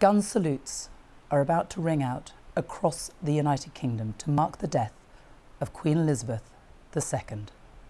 Gun salutes are about to ring out across the United Kingdom to mark the death of Queen Elizabeth II.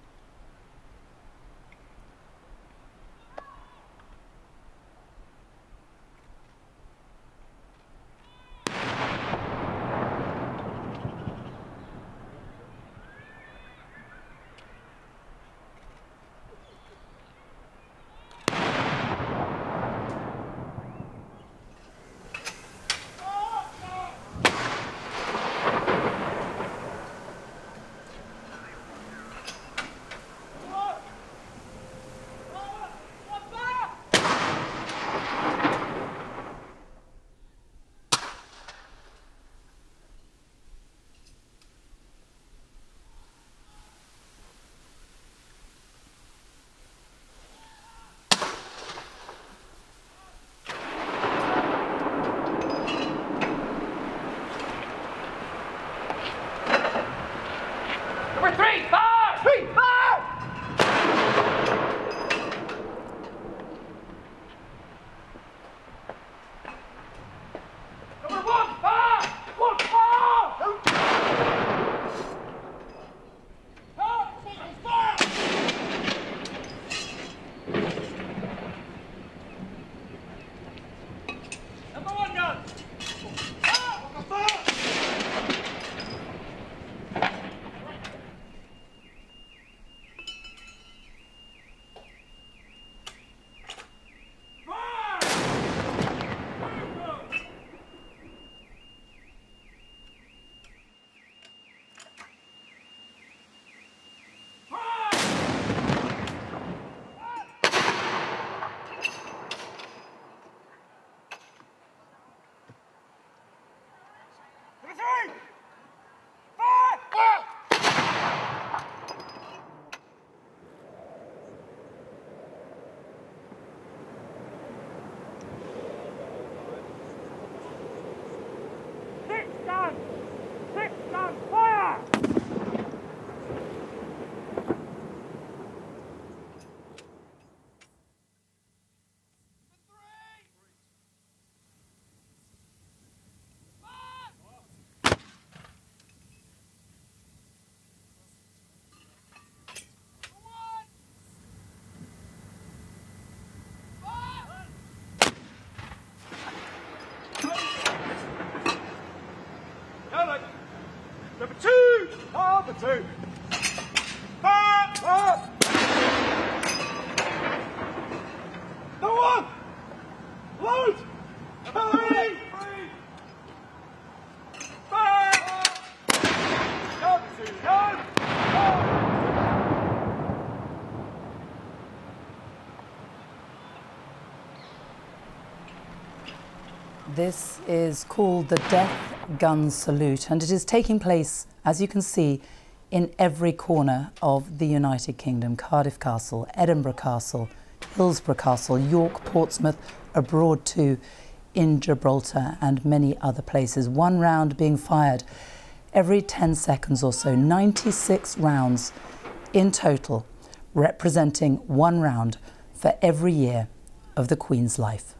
Number two! Number two! Up! No one! Load! Three! Back! Number two, go! This is called the Death Gun Salute, and it is taking place, as you can see, in every corner of the United Kingdom. Cardiff Castle, Edinburgh Castle, Hillsborough Castle, York, Portsmouth, abroad too, in Gibraltar and many other places. One round being fired every 10 seconds or so. 96 rounds in total, representing one round for every year of the Queen's life.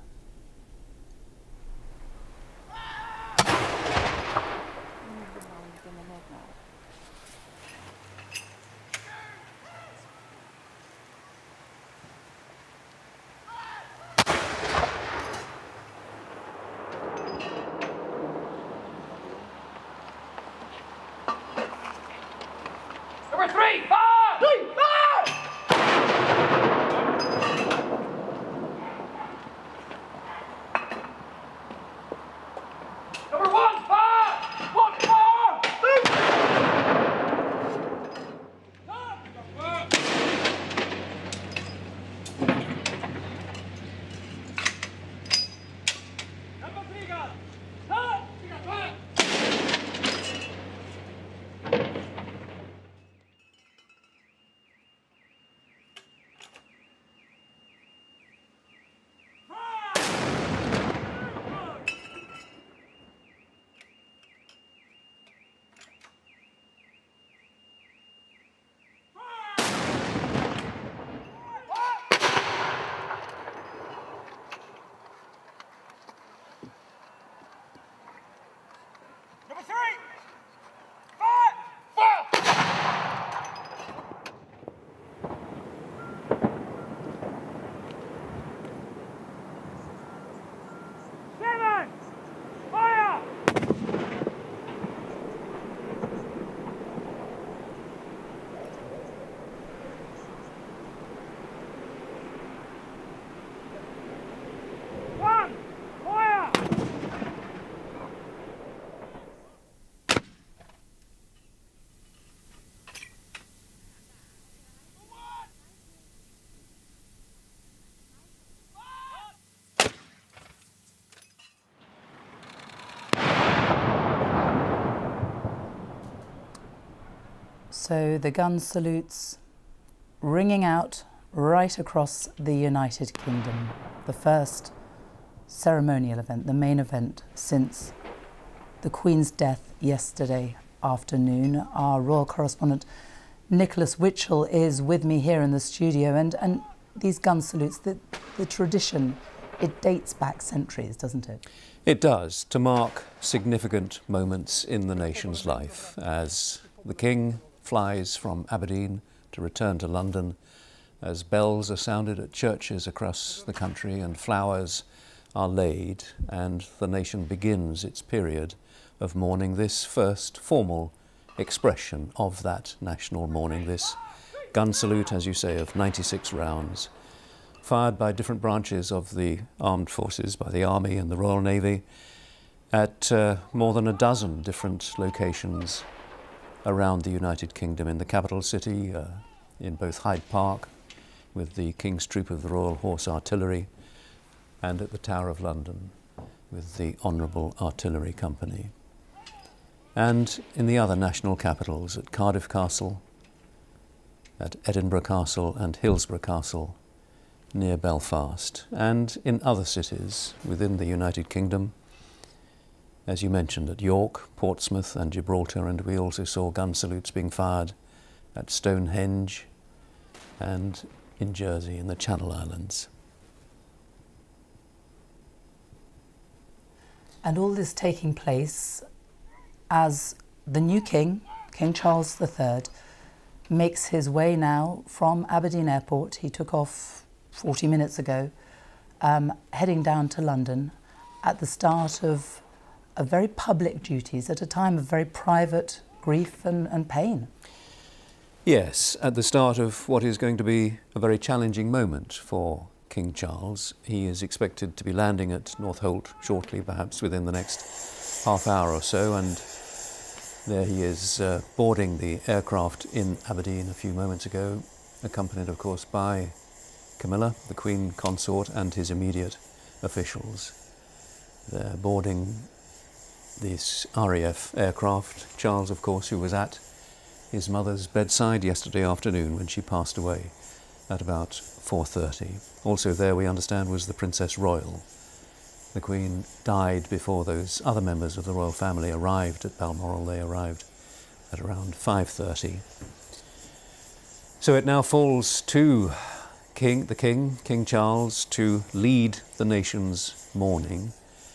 Number three, fire! Three, fire! So the gun salutes ringing out right across the United Kingdom. The first ceremonial event, the main event since the Queen's death yesterday afternoon. Our royal correspondent Nicholas Witchell is with me here in the studio, and these gun salutes, the tradition, it dates back centuries, doesn't it? It does, to mark significant moments in the nation's life, as the King flies from Aberdeen to return to London, as bells are sounded at churches across the country and flowers are laid, and the nation begins its period of mourning, this first formal expression of that national mourning, this gun salute, as you say, of 96 rounds, fired by different branches of the armed forces, by the Army and the Royal Navy, at more than a dozen different locations around the United Kingdom, in the capital city, in both Hyde Park, with the King's Troop of the Royal Horse Artillery, and at the Tower of London, with the Honourable Artillery Company. And in the other national capitals, at Cardiff Castle, at Edinburgh Castle and Hillsborough Castle, near Belfast, and in other cities within the United Kingdom, as you mentioned, at York, Portsmouth and Gibraltar, and we also saw gun salutes being fired at Stonehenge and in Jersey, in the Channel Islands. And all this taking place as the new King, King Charles III, makes his way now from Aberdeen Airport. He took off 40 minutes ago, heading down to London at the start of very public duties, at a time of very private grief and pain. Yes, at the start of what is going to be a very challenging moment for King Charles. He is expected to be landing at Northolt shortly, perhaps within the next half hour or so, and there he is boarding the aircraft in Aberdeen a few moments ago, accompanied of course by Camilla, the Queen Consort, and his immediate officials. They're boarding this RAF aircraft. Charles, of course, who was at his mother's bedside yesterday afternoon when she passed away at about 4:30. Also there, we understand, was the Princess Royal. The Queen died before those other members of the royal family arrived at Balmoral. They arrived at around 5:30. So it now falls to King Charles, to lead the nation's mourning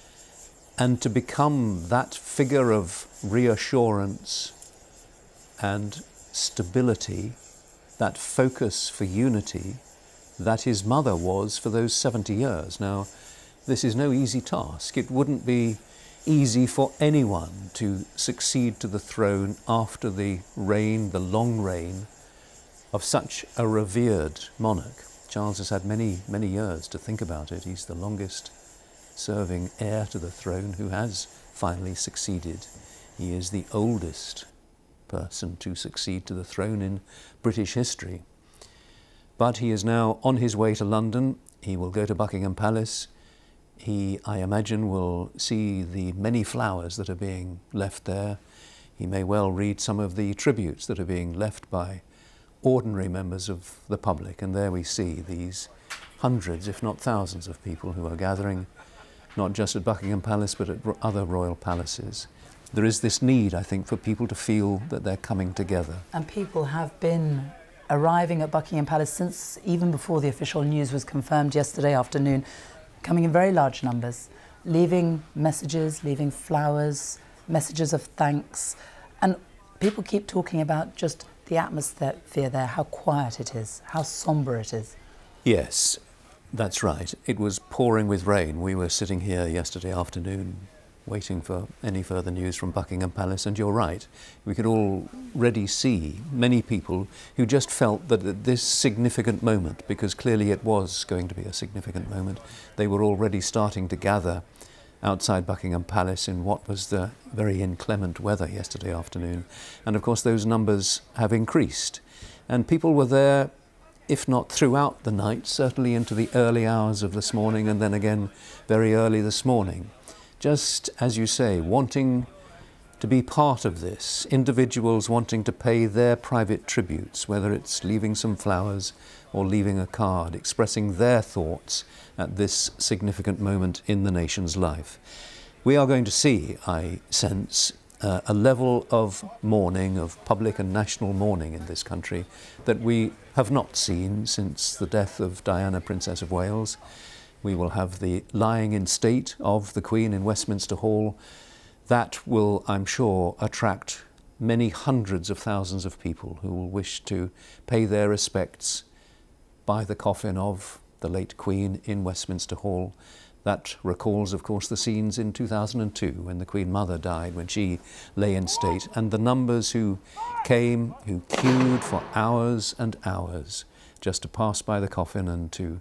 and to become that figure of reassurance and stability, that focus for unity that his mother was for those 70 years. Now, this is no easy task. It wouldn't be easy for anyone to succeed to the throne after the reign, the long reign, of such a revered monarch. Charles has had many, many years to think about it. He's the longest serving heir to the throne who has finally succeeded. He is the oldest person to succeed to the throne in British history. But he is now on his way to London. He will go to Buckingham Palace. He, I imagine, will see the many flowers that are being left there. He may well read some of the tributes that are being left by ordinary members of the public. And there we see these hundreds, if not thousands, of people who are gathering, not just at Buckingham Palace, but at other royal palaces. There is this need, I think, for people to feel that they're coming together. And people have been arriving at Buckingham Palace since even before the official news was confirmed yesterday afternoon, coming in very large numbers, leaving messages, leaving flowers, messages of thanks. And people keep talking about just the atmosphere there, how quiet it is, how sombre it is. Yes, that's right. It was pouring with rain. We were sitting here yesterday afternoon waiting for any further news from Buckingham Palace, and you're right. We could already see many people who just felt that at this significant moment, because clearly it was going to be a significant moment, they were already starting to gather outside Buckingham Palace in what was the very inclement weather yesterday afternoon. And of course those numbers have increased. And people were there, if not throughout the night, certainly into the early hours of this morning, and then again very early this morning. Just, as you say, wanting to be part of this, individuals wanting to pay their private tributes, whether it's leaving some flowers or leaving a card, expressing their thoughts at this significant moment in the nation's life. We are going to see, I sense, a level of mourning, of public and national mourning in this country that we have not seen since the death of Diana, Princess of Wales. We will have the lying in state of the Queen in Westminster Hall. That will, I'm sure, attract many hundreds of thousands of people who will wish to pay their respects by the coffin of the late Queen in Westminster Hall. That recalls, of course, the scenes in 2002 when the Queen Mother died, when she lay in state, and the numbers who came, who queued for hours and hours just to pass by the coffin and to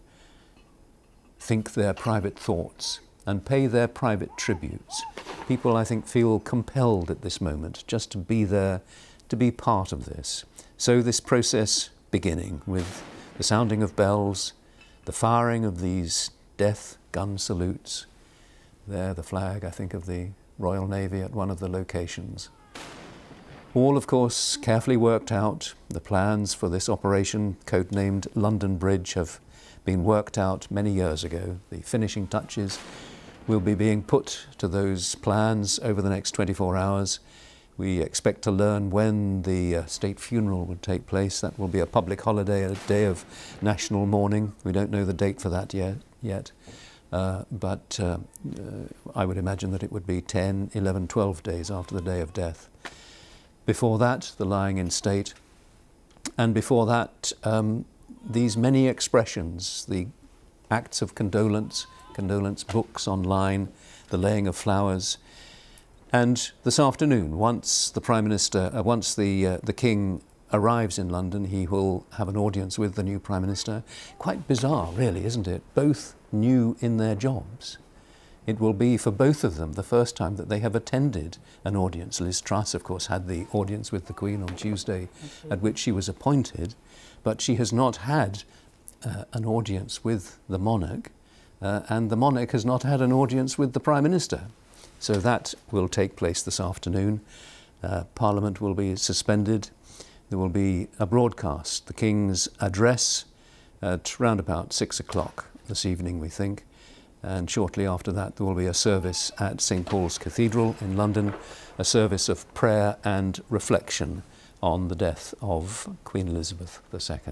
think their private thoughts and pay their private tributes. People, I think, feel compelled at this moment just to be there, to be part of this. So this process beginning with the sounding of bells, the firing of these death gun salutes. There, the flag, I think, of the Royal Navy at one of the locations. All, of course, carefully worked out. The plans for this operation, codenamed London Bridge, have been worked out many years ago. The finishing touches will be being put to those plans over the next 24 hours. We expect to learn when the state funeral will take place. That will be a public holiday, a day of national mourning. We don't know the date for that yet. But I would imagine that it would be 10, 11, 12 days after the day of death. Before that, the lying in state. And before that, these many expressions, the acts of condolence books online, the laying of flowers. And this afternoon, once the Prime Minister, once the King arrives in London, he will have an audience with the new Prime Minister. Quite bizarre, really, isn't it? Both new in their jobs. It will be for both of them the first time that they have attended an audience. Liz Truss, of course, had the audience with the Queen on Tuesday, at which she was appointed, but she has not had an audience with the monarch, and the monarch has not had an audience with the Prime Minister. So that will take place this afternoon. Parliament will be suspended. There will be a broadcast, the King's address, at round about 6 o'clock this evening, we think. And shortly after that, there will be a service at St. Paul's Cathedral in London, a service of prayer and reflection on the death of Queen Elizabeth II.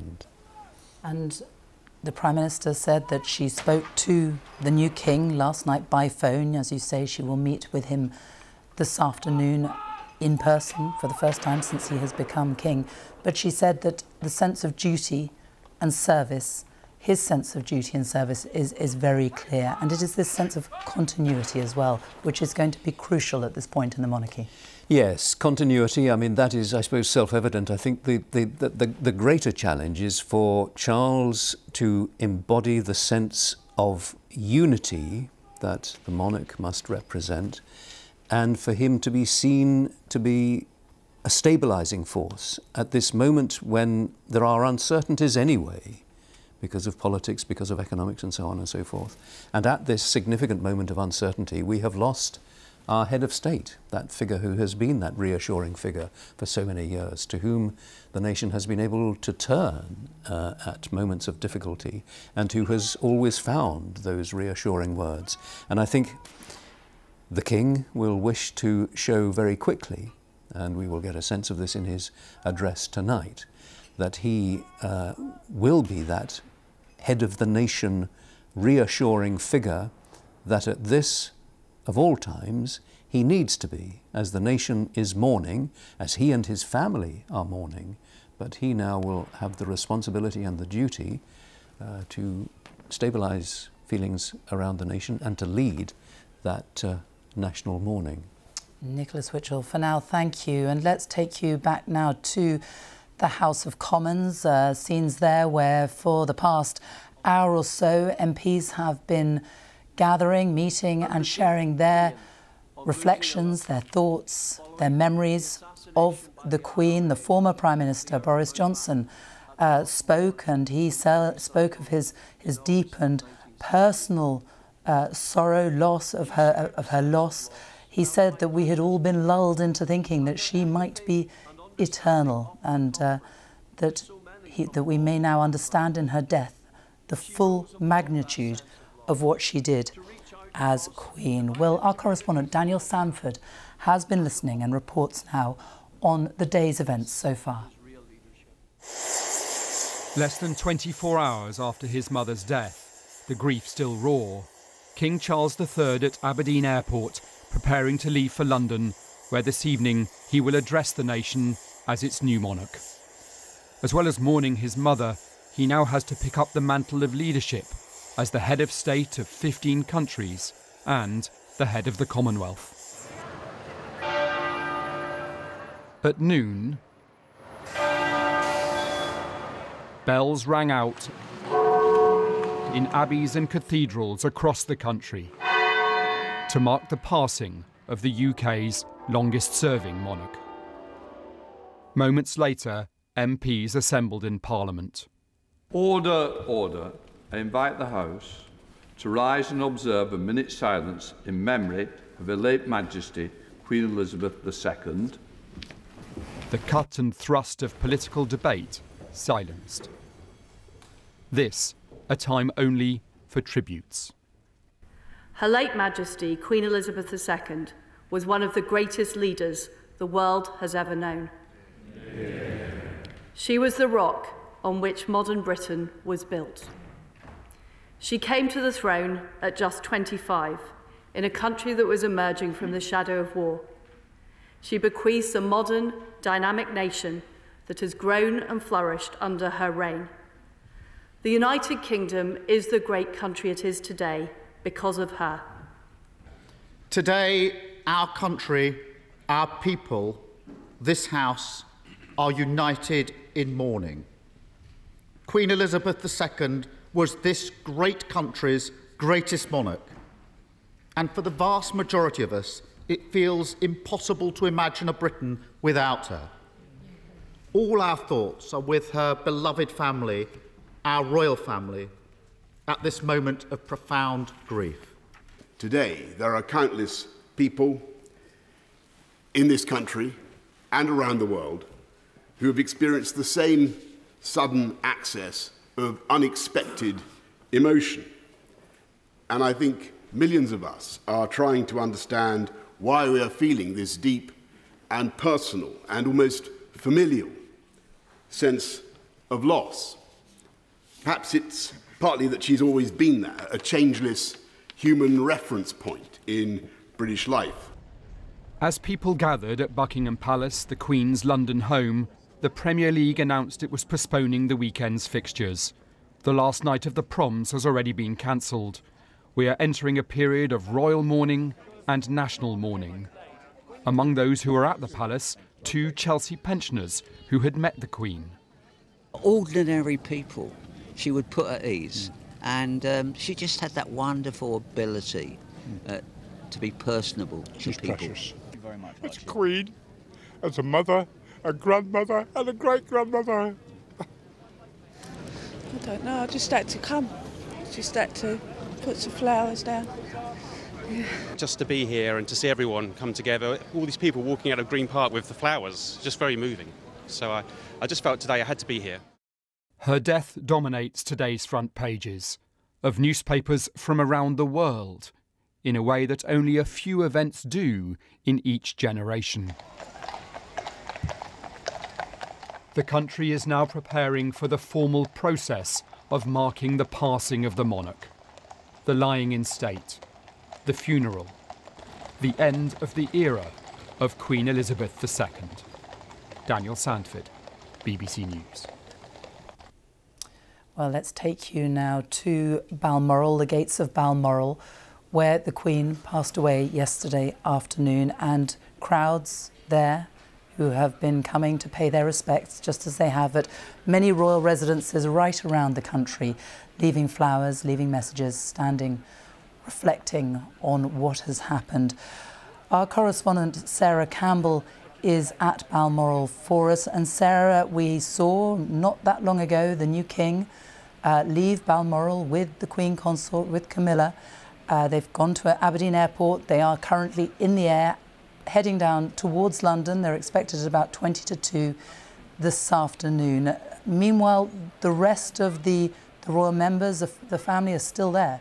And the Prime Minister said that she spoke to the new King last night by phone. As you say, she will meet with him this afternoon in person for the first time since he has become King. But she said that the sense of duty and service, his sense of duty and service is very clear. And it is this sense of continuity as well, which is going to be crucial at this point in the monarchy. Yes, continuity, I mean, that is, I suppose, self-evident. I think the greater challenge is for Charles to embody the sense of unity that the monarch must represent, and for him to be seen to be a stabilising force at this moment when there are uncertainties anyway, because of politics, because of economics and so on and so forth. And at this significant moment of uncertainty, we have lost our head of state, that figure who has been that reassuring figure for so many years, to whom the nation has been able to turn at moments of difficulty, and who has always found those reassuring words. And I think the King will wish to show very quickly, and we will get a sense of this in his address tonight, that he will be that head of the nation reassuring figure that at this of all times he needs to be, as the nation is mourning, as he and his family are mourning, but he now will have the responsibility and the duty to stabilise feelings around the nation and to lead that national mourning. Nicholas Witchell, for now, thank you. And let's take you back now to the House of Commons, scenes there where for the past hour or so MPs have been gathering, meeting and sharing their reflections, their thoughts, their memories of the Queen. The former Prime Minister, Boris Johnson, spoke, and he spoke of his deep and personal sorrow, loss of her loss. He said that we had all been lulled into thinking that she might be eternal, and that we may now understand in her death the full magnitude of what she did as Queen. Well, our correspondent Daniel Sandford has been listening and reports now on the day's events so far. Less than 24 hours after his mother's death, the grief still raw, King Charles III at Aberdeen Airport preparing to leave for London, where this evening he will address the nation as its new monarch. As well as mourning his mother, he now has to pick up the mantle of leadership as the head of state of 15 countries and the head of the Commonwealth. At noon, bells rang out in abbeys and cathedrals across the country to mark the passing of the UK's longest-serving monarch. Moments later, MPs assembled in Parliament. Order, order. I invite the House to rise and observe a minute's silence in memory of Her late Majesty, Queen Elizabeth II. The cut and thrust of political debate silenced. This, a time only for tributes. Her late Majesty, Queen Elizabeth II, was one of the greatest leaders the world has ever known. Yeah. She was the rock on which modern Britain was built. She came to the throne at just 25, in a country that was emerging from the shadow of war. She bequeaths a modern, dynamic nation that has grown and flourished under her reign. The United Kingdom is the great country it is today because of her. Today, our country, our people, this House, are united in mourning. Queen Elizabeth II was this great country's greatest monarch. And for the vast majority of us, it feels impossible to imagine a Britain without her. All our thoughts are with her beloved family, our royal family, at this moment of profound grief. Today, there are countless people in this country and around the world who have experienced the same sudden access of unexpected emotion. And I think millions of us are trying to understand why we are feeling this deep and personal and almost familial sense of loss. Perhaps it's partly that she's always been there, a changeless human reference point in British life. As people gathered at Buckingham Palace, the Queen's London home, the Premier League announced it was postponing the weekend's fixtures. The last night of the proms has already been cancelled. We are entering a period of royal mourning and national mourning. Among those who were at the palace, 2 Chelsea pensioners who had met the Queen. Ordinary people she would put at ease, and she just had that wonderful ability to be personable to people. Precious. Very much as a Queen, as a mother, a grandmother and a great-grandmother. I don't know, I just had to come. Just had to put some flowers down. Yeah. Just to be here and to see everyone come together, all these people walking out of Green Park with the flowers, just very moving. So I just felt today I had to be here. Her death dominates today's front pages of newspapers from around the world, in a way that only a few events do in each generation. The country is now preparing for the formal process of marking the passing of the monarch, the lying in state, the funeral, the end of the era of Queen Elizabeth II. Daniel Sandford, BBC News. Well, let's take you now to Balmoral, the gates of Balmoral, where the Queen passed away yesterday afternoon, and crowds there who have been coming to pay their respects, just as they have at many royal residences right around the country, leaving flowers, leaving messages, standing, reflecting on what has happened. Our correspondent Sarah Campbell is at Balmoral for us. And Sarah, we saw not that long ago the new king leave Balmoral with the Queen Consort, with Camilla. They've gone to Aberdeen Airport. They are currently in the air, heading down towards London. They're expected at about 20 to 2 this afternoon. Meanwhile, the rest of the royal members of the family are still there.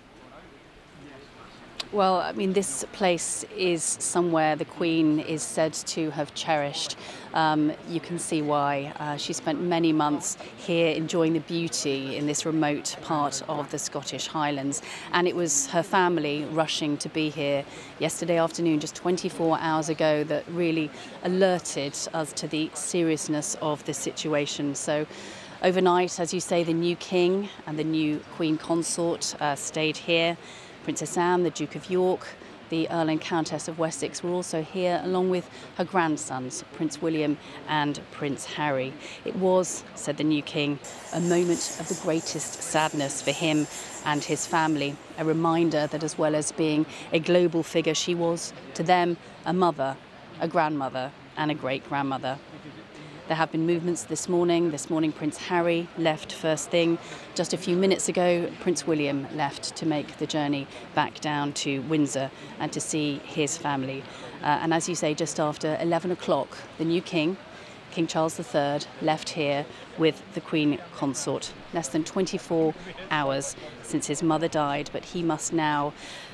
Well, I mean, this place is somewhere the Queen is said to have cherished. You can see why. She spent many months here enjoying the beauty in this remote part of the Scottish Highlands. And it was her family rushing to be here yesterday afternoon, just 24 hours ago, that really alerted us to the seriousness of the situation. So overnight, as you say, the new King and the new Queen Consort stayed here. Princess Anne, the Duke of York, the Earl and Countess of Wessex were also here, along with her grandsons, Prince William and Prince Harry. It was, said the new King, a moment of the greatest sadness for him and his family, a reminder that as well as being a global figure, she was, to them, a mother, a grandmother and a great-grandmother. There have been movements this morning. This morning, Prince Harry left first thing. Just a few minutes ago, Prince William left to make the journey back down to Windsor and to see his family. And as you say, just after 11 o'clock, the new King, King Charles III, left here with the Queen Consort. Less than 24 hours since his mother died, but he must now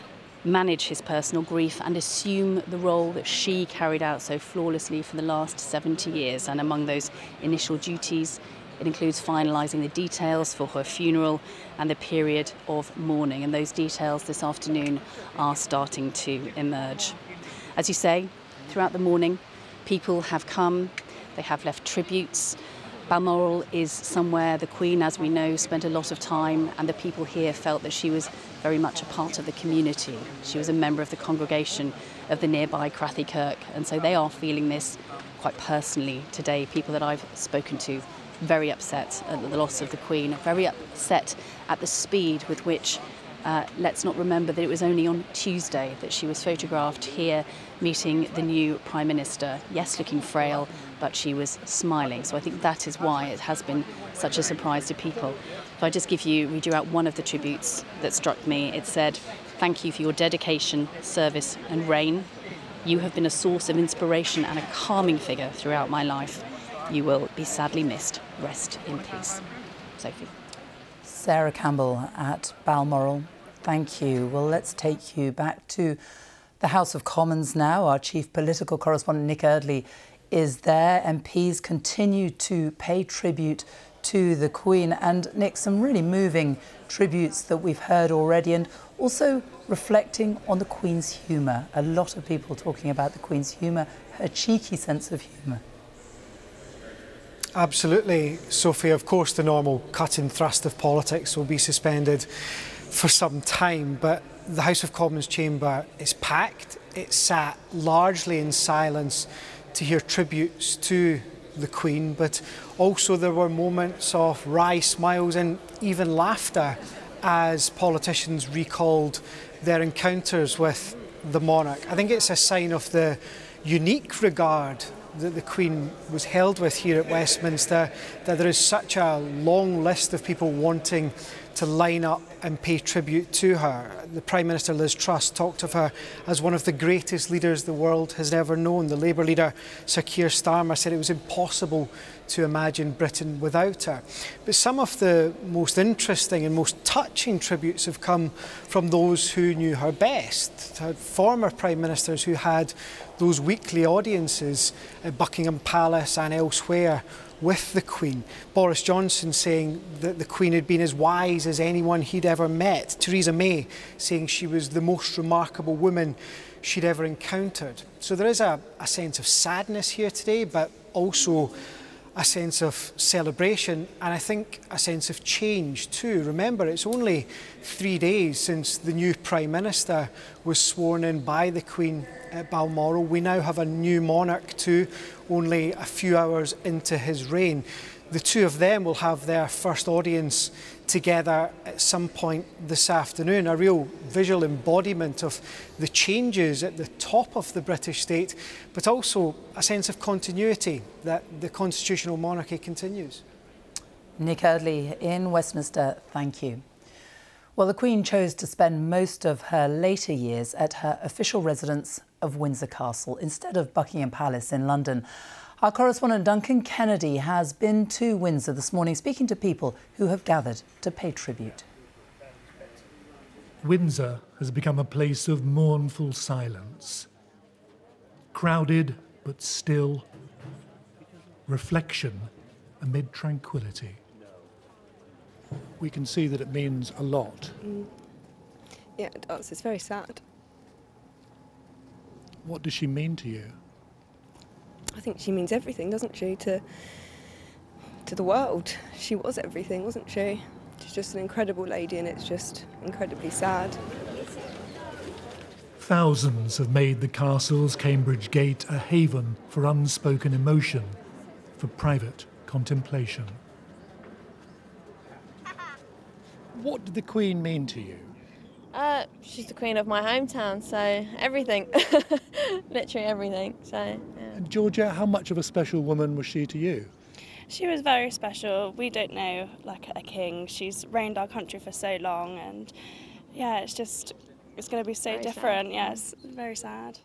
manage his personal grief and assume the role that she carried out so flawlessly for the last 70 years. And among those initial duties, it includes finalising the details for her funeral and the period of mourning. And those details this afternoon are starting to emerge. As you say, throughout the morning, people have come, they have left tributes. Balmoral is somewhere the Queen, as we know, spent a lot of time, and the people here felt that she was very much a part of the community. She was a member of the congregation of the nearby Crathy Kirk, and so they are feeling this quite personally today. People that I've spoken to, very upset at the loss of the Queen, very upset at the speed with which, let's not remember that it was only on Tuesday that she was photographed here meeting the new Prime Minister. Yes, looking frail, but she was smiling. So I think that is why it has been such a surprise to people. If I just read you out one of the tributes that struck me, it said, "Thank you for your dedication, service and reign. You have been a source of inspiration and a calming figure throughout my life. You will be sadly missed. Rest in peace." Sophie. Sarah Campbell at Balmoral, thank you. Well, let's take you back to the House of Commons now. Our chief political correspondent, Nick Eardley, is there. MPs continue to pay tribute to the Queen. And Nick, some really moving tributes that we've heard already, and also reflecting on the Queen's humour. A lot of people talking about the Queen's humour, her cheeky sense of humour. Absolutely, Sophie. Of course, the normal cut and thrust of politics will be suspended for some time, but the House of Commons chamber is packed. It sat largely in silence to hear tributes to the Queen, but also there were moments of wry smiles and even laughter as politicians recalled their encounters with the monarch. I think it's a sign of the unique regard that the Queen was held with here at Westminster, that there is such a long list of people wanting to line up and pay tribute to her. The Prime Minister Liz Truss talked of her as one of the greatest leaders the world has ever known. The Labour leader Sir Keir Starmer said it was impossible to imagine Britain without her. But some of the most interesting and most touching tributes have come from those who knew her best. Former Prime Ministers who had those weekly audiences at Buckingham Palace and elsewhere with the Queen. Boris Johnson saying that the Queen had been as wise as anyone he'd ever met. Theresa May saying she was the most remarkable woman she'd ever encountered. So there is a sense of sadness here today, but also a sense of celebration, and I think a sense of change too. Remember, it's only 3 days since the new Prime Minister was sworn in by the Queen at Balmoral. We now have a new monarch too, only a few hours into his reign. The two of them will have their first audience together at some point this afternoon, a real visual embodiment of the changes at the top of the British state, but also a sense of continuity, that the constitutional monarchy continues. Nick Eardley in Westminster, thank you. Well, the Queen chose to spend most of her later years at her official residence of Windsor Castle instead of Buckingham Palace in London. Our correspondent Duncan Kennedy has been to Windsor this morning, speaking to people who have gathered to pay tribute. Windsor has become a place of mournful silence. Crowded but still. Reflection amid tranquility. We can see that it means a lot. Yeah, it does. It's very sad. What does she mean to you? I think she means everything, doesn't she, to the world. She was everything, wasn't she? She's just an incredible lady, and it's just incredibly sad. Thousands have made the castle's Cambridge Gate a haven for unspoken emotion, for private contemplation. What did the Queen mean to you? She's the Queen of my hometown, so everything. Literally everything. So, yeah. And Georgia, how much of a special woman was she to you? She was very special. We don't know like a king. She's reigned our country for so long, and yeah, it's going to be so very different. Sad. Yes, very sad.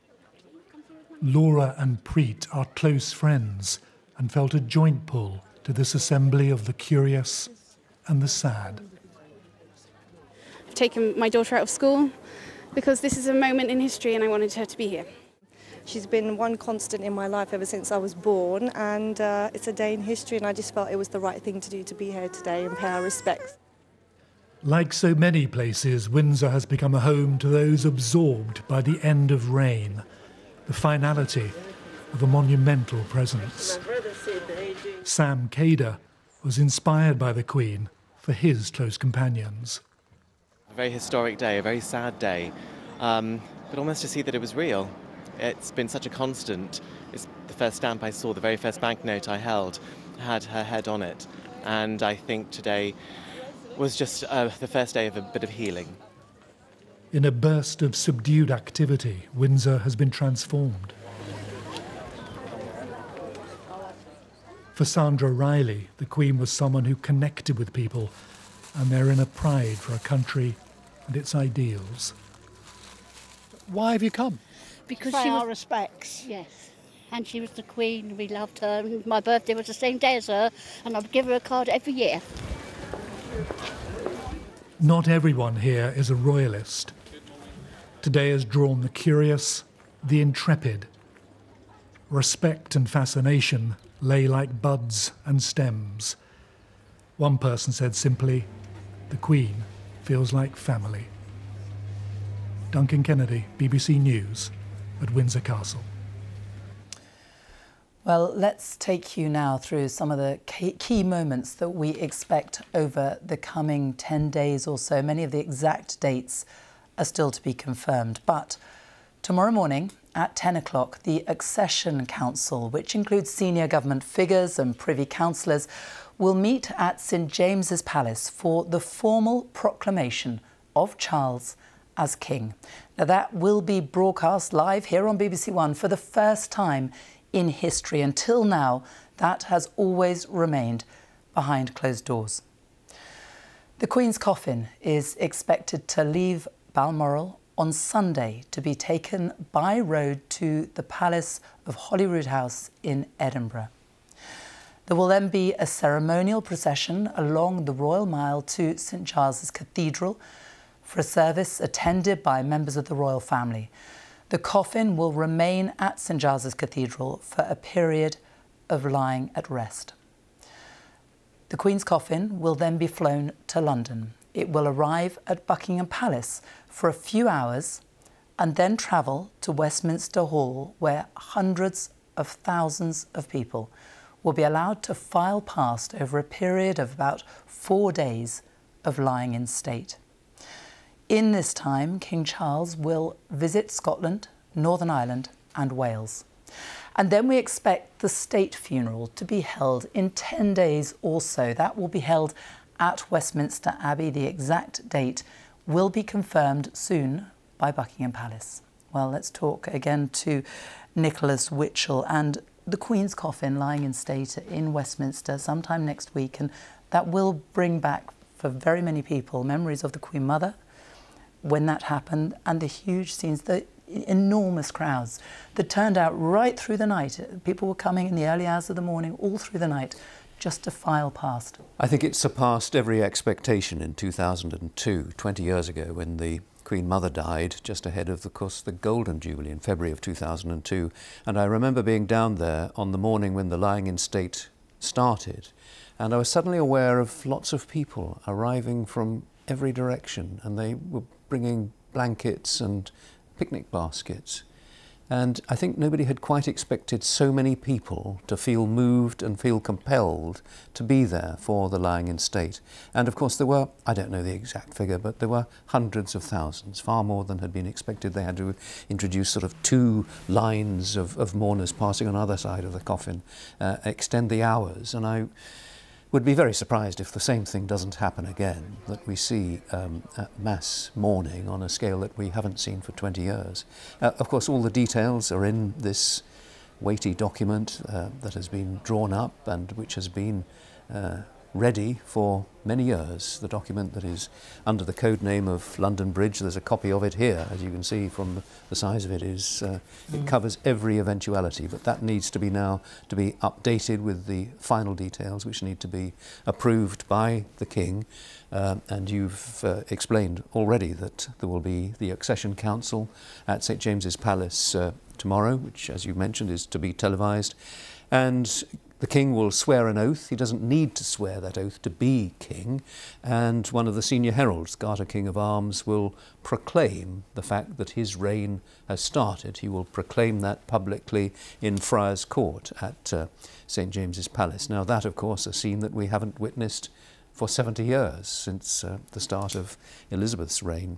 Laura and Preet are close friends and felt a joint pull to this assembly of the curious and the sad. I've taken my daughter out of school because this is a moment in history and I wanted her to be here. She's been one constant in my life ever since I was born, and it's a day in history, and I just felt it was the right thing to do to be here today and pay our respects. Like so many places, Windsor has become a home to those absorbed by the end of reign, the finality of a monumental presence. Sam Cader was inspired by the Queen for his close companions. A very historic day, a very sad day, but almost to see that it was real. It's been such a constant. It's the first stamp I saw, the very first banknote I held, had her head on it. And I think today was just the first day of a bit of healing. In a burst of subdued activity, Windsor has been transformed. For Sandra Riley, the Queen was someone who connected with people and their inner pride for a country and its ideals. Why have you come? Because Pay she was our respects. Yes, and she was the Queen. We loved her. And my birthday was the same day as her, and I'd give her a card every year. Not everyone here is a royalist. Today has drawn the curious, the intrepid. Respect and fascination lay like buds and stems. One person said simply, the Queen feels like family. Duncan Kennedy, BBC News, at Windsor Castle. Well, let's take you now through some of the key moments that we expect over the coming 10 days or so. Many of the exact dates are still to be confirmed. But tomorrow morning at 10 o'clock, the Accession Council, which includes senior government figures and privy councillors, will meet at St James's Palace for the formal proclamation of Charles as King. Now, that will be broadcast live here on BBC One for the first time in history. Until now, that has always remained behind closed doors. The Queen's coffin is expected to leave Balmoral on Sunday to be taken by road to the Palace of Holyrood House in Edinburgh. There will then be a ceremonial procession along the Royal Mile to St Giles's Cathedral for a service attended by members of the royal family. The coffin will remain at St Giles's Cathedral for a period of lying at rest. The Queen's coffin will then be flown to London. It will arrive at Buckingham Palace for a few hours and then travel to Westminster Hall, where hundreds of thousands of people will be allowed to file past over a period of about 4 days of lying in state. In this time, King Charles will visit Scotland, Northern Ireland and Wales. And then we expect the state funeral to be held in 10 days or so. That will be held at Westminster Abbey. The exact date will be confirmed soon by Buckingham Palace. Well, let's talk again to Nicholas Witchell and the Queen's coffin lying in state in Westminster sometime next week, and that will bring back for very many people, memories of the Queen Mother when that happened, and the huge scenes, the enormous crowds that turned out right through the night. People were coming in the early hours of the morning, all through the night, just to file past. I think it surpassed every expectation in 2002, 20 years ago, when the Queen Mother died, just ahead of, course, the Golden Jubilee in February of 2002. And I remember being down there on the morning when the lying in state started, and I was suddenly aware of lots of people arriving from every direction, and they were bringing blankets and picnic baskets. And I think nobody had quite expected so many people to feel moved and feel compelled to be there for the lying in state. And of course there were, I don't know the exact figure, but there were hundreds of thousands, far more than had been expected. They had to introduce sort of 2 lines of mourners passing on either side of the coffin, extend the hours. And I would be very surprised if the same thing doesn't happen again, that we see mass mourning on a scale that we haven't seen for 20 years. Of course, all the details are in this weighty document that has been drawn up and which has been ready for many years. The document that is under the code name of London Bridge, there's a copy of it here, as you can see from the size of it, is it covers every eventuality, but that needs to be now to be updated with the final details which need to be approved by the King. And you've explained already that there will be the Accession Council at St James's Palace tomorrow, which, as you mentioned, is to be televised. And the King will swear an oath. He doesn't need to swear that oath to be King. And one of the senior heralds, Garter King of Arms, will proclaim the fact that his reign has started. He will proclaim that publicly in Friar's Court at St James's Palace. Now that, of course, a scene that we haven't witnessed for 70 years, since the start of Elizabeth's reign.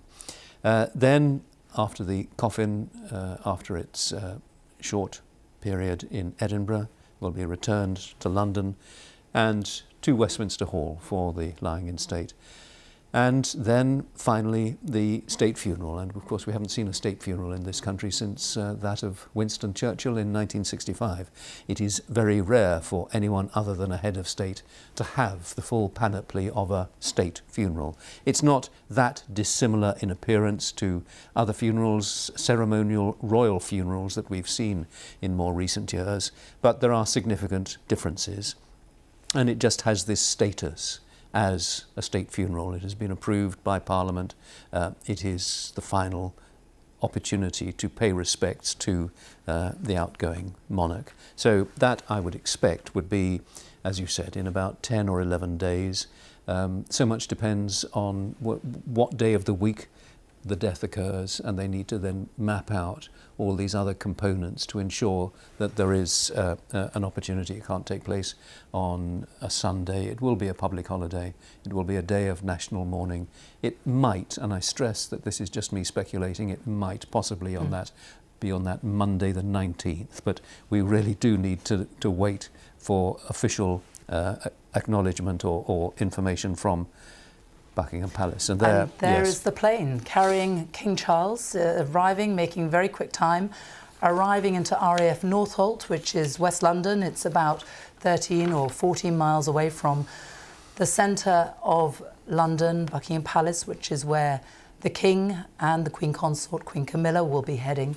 Then, after the coffin, after its short period in Edinburgh, will be returned to London and to Westminster Hall for the lying in state. And then finally the state funeral, and of course we haven't seen a state funeral in this country since that of Winston Churchill in 1965. It is very rare for anyone other than a head of state to have the full panoply of a state funeral. It's not that dissimilar in appearance to other funerals, ceremonial royal funerals that we've seen in more recent years, but there are significant differences, and it just has this status as a state funeral. It has been approved by Parliament. It is the final opportunity to pay respects to the outgoing monarch. So that, I would expect, would be, as you said, in about 10 or 11 days. So much depends on what day of the week the death occurs, and they need to then map out all these other components to ensure that there is an opportunity. It can't take place on a Sunday. It will be a public holiday. It will be a day of national mourning. It might, and I stress that this is just me speculating, it might possibly be on that Monday the 19th, but we really do need to wait for official acknowledgement or information from Buckingham Palace. And there yes. is the plane carrying King Charles, arriving, making very quick time, arriving into RAF Northolt, which is West London. It's about 13 or 14 miles away from the centre of London, Buckingham Palace, which is where the King and the Queen Consort, Queen Camilla, will be heading.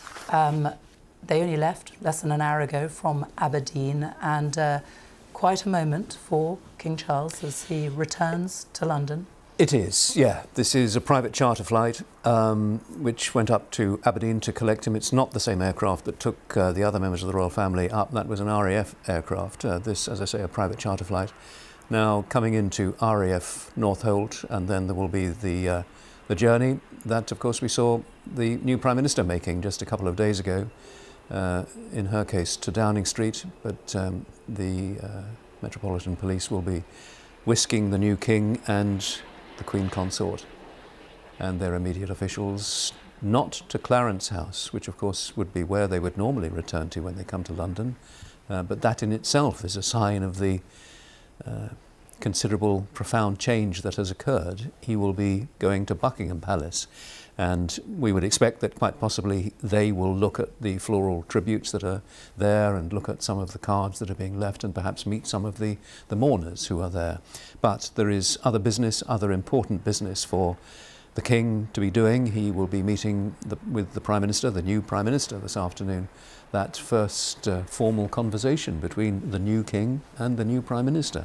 They only left less than an hour ago from Aberdeen, and quite a moment for King Charles as he returns to London. It is, yeah. This is a private charter flight which went up to Aberdeen to collect him. It's not the same aircraft that took the other members of the royal family up. That was an RAF aircraft. This, as I say, a private charter flight. Now coming into RAF Northolt, and then there will be the journey that, of course, we saw the new Prime Minister making just a couple of days ago. In her case to Downing Street, but the Metropolitan Police will be whisking the new King and the Queen Consort and their immediate officials not to Clarence House, which of course would be where they would normally return to when they come to London, but that in itself is a sign of the considerable, profound change that has occurred. He will be going to Buckingham Palace, And we would expect that quite possibly they will look at the floral tributes that are there and look at some of the cards that are being left and perhaps meet some of the mourners who are there. But there is other business, other important business for the King to be doing. He will be meeting with the Prime Minister, the new Prime Minister, this afternoon. That first formal conversation between the new King and the new Prime Minister.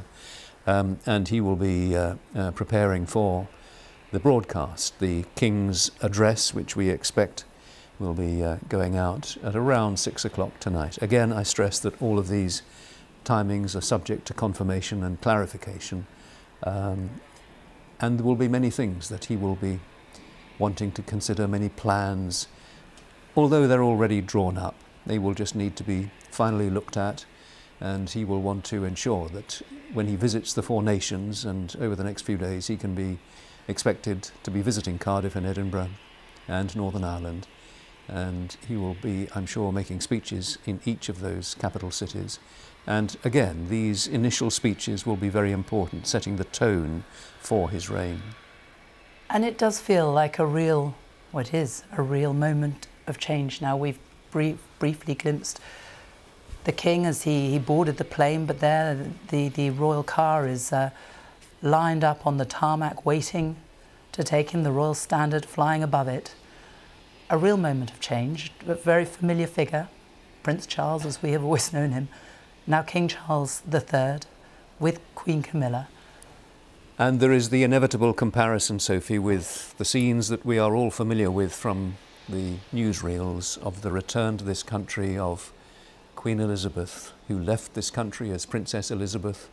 And he will be preparing for the broadcast, the King's address, which we expect will be going out at around 6 o'clock tonight. Again, I stress that all of these timings are subject to confirmation and clarification. And there will be many things that he will be wanting to consider, many plans. Although they're already drawn up, they will just need to be finally looked at, and he will want to ensure that when he visits the four nations, and over the next few days he can be expected to be visiting Cardiff and Edinburgh and Northern Ireland, and he will be, I'm sure, making speeches in each of those capital cities. And again, these initial speeches will be very important, setting the tone for his reign. And it does feel like a real, well, it is a real moment of change now. We've briefly glimpsed the King as he boarded the plane, but there the royal car is lined up on the tarmac waiting to take him, the Royal Standard flying above it. A real moment of change, a very familiar figure, Prince Charles as we have always known him, now King Charles III with Queen Camilla. And there is the inevitable comparison, Sophie, with the scenes that we are all familiar with from the newsreels of the return to this country of Queen Elizabeth, who left this country as Princess Elizabeth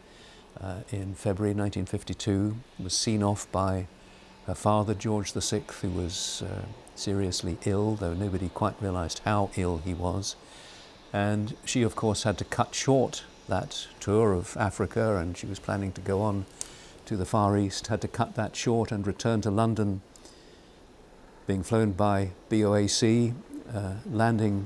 in February 1952, was seen off by her father, George VI, who was seriously ill, though nobody quite realised how ill he was. And she, of course, had to cut short that tour of Africa, and she was planning to go on to the Far East, had to cut that short and return to London, being flown by BOAC, landing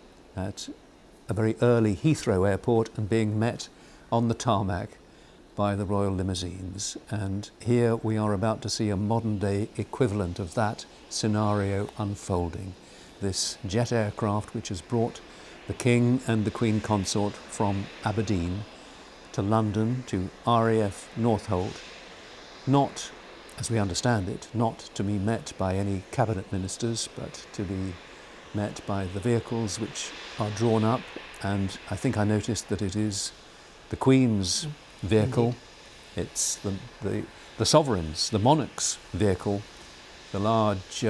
at a very early Heathrow airport and being met on the tarmac by the royal limousines. And here we are about to see a modern-day equivalent of that scenario unfolding. This jet aircraft which has brought the King and the Queen Consort from Aberdeen to London, to RAF Northolt, not, as we understand it, not to be met by any cabinet ministers, but to be met by the vehicles which are drawn up. And I think I noticed that it is the Queen's vehicle. Indeed. It's the sovereign's, the monarch's vehicle, the large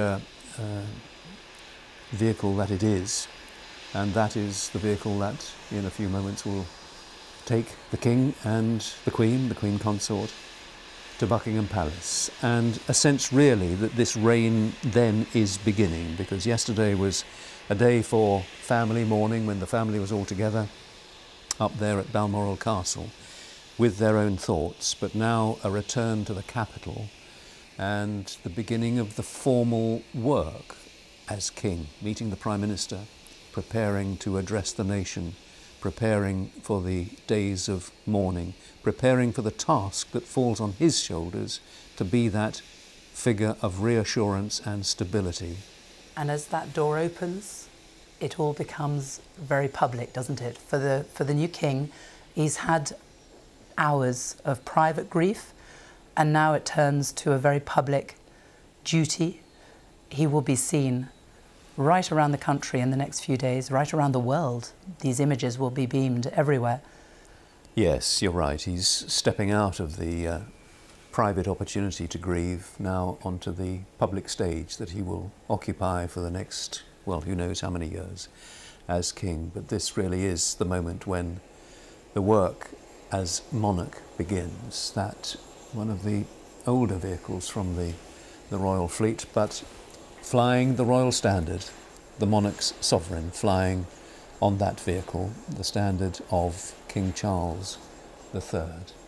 vehicle that it is. And that is the vehicle that in a few moments will take the King and the Queen Consort, to Buckingham Palace. And a sense really that this reign then is beginning, because yesterday was a day for family mourning when the family was all together up there at Balmoral Castle with their own thoughts, but now a return to the capital and the beginning of the formal work as King, meeting the Prime Minister, preparing to address the nation, preparing for the days of mourning, preparing for the task that falls on his shoulders to be that figure of reassurance and stability. And as that door opens, it all becomes very public, doesn't it? For the new King, he's had hours of private grief, and now it turns to a very public duty. He will be seen right around the country in the next few days, right around the world. These images will be beamed everywhere. Yes, you're right. He's stepping out of the private opportunity to grieve now onto the public stage that he will occupy for the next, well, who knows how many years as King. But this really is the moment when the work as monarch begins. That one of the older vehicles from the royal fleet, but flying the royal standard, the monarch's sovereign flying on that vehicle, the standard of King Charles III.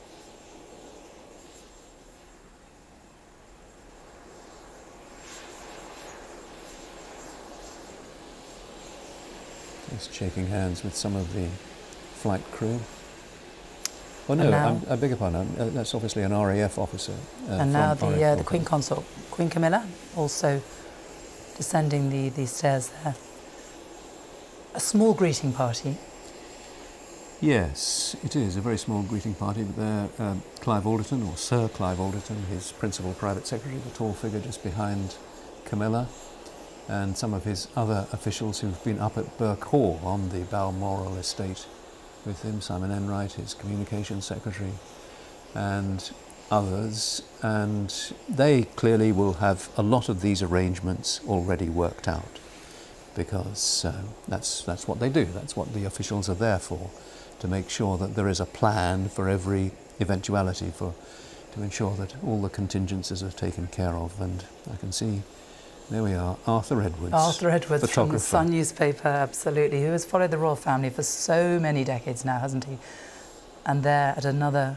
Just shaking hands with some of the flight crew. Oh no, I beg your pardon, that's obviously an RAF officer. And now the Queen Consort, Queen Camilla, also descending the stairs there. A small greeting party. Yes, it is a very small greeting party, but there, Clive Alderton, or Sir Clive Alderton, his principal private secretary, the tall figure just behind Camilla, and some of his other officials who've been up at Burke Hall on the Balmoral estate with him, Simon Enright, his communications secretary, and others, and they clearly will have a lot of these arrangements already worked out, because that's what they do, that's what the officials are there for, to make sure that there is a plan for every eventuality, to ensure that all the contingencies are taken care of. And I can see, there we are, Arthur Edwards. Arthur Edwards from the Sun newspaper, absolutely, who has followed the royal family for so many decades now, hasn't he? And there at another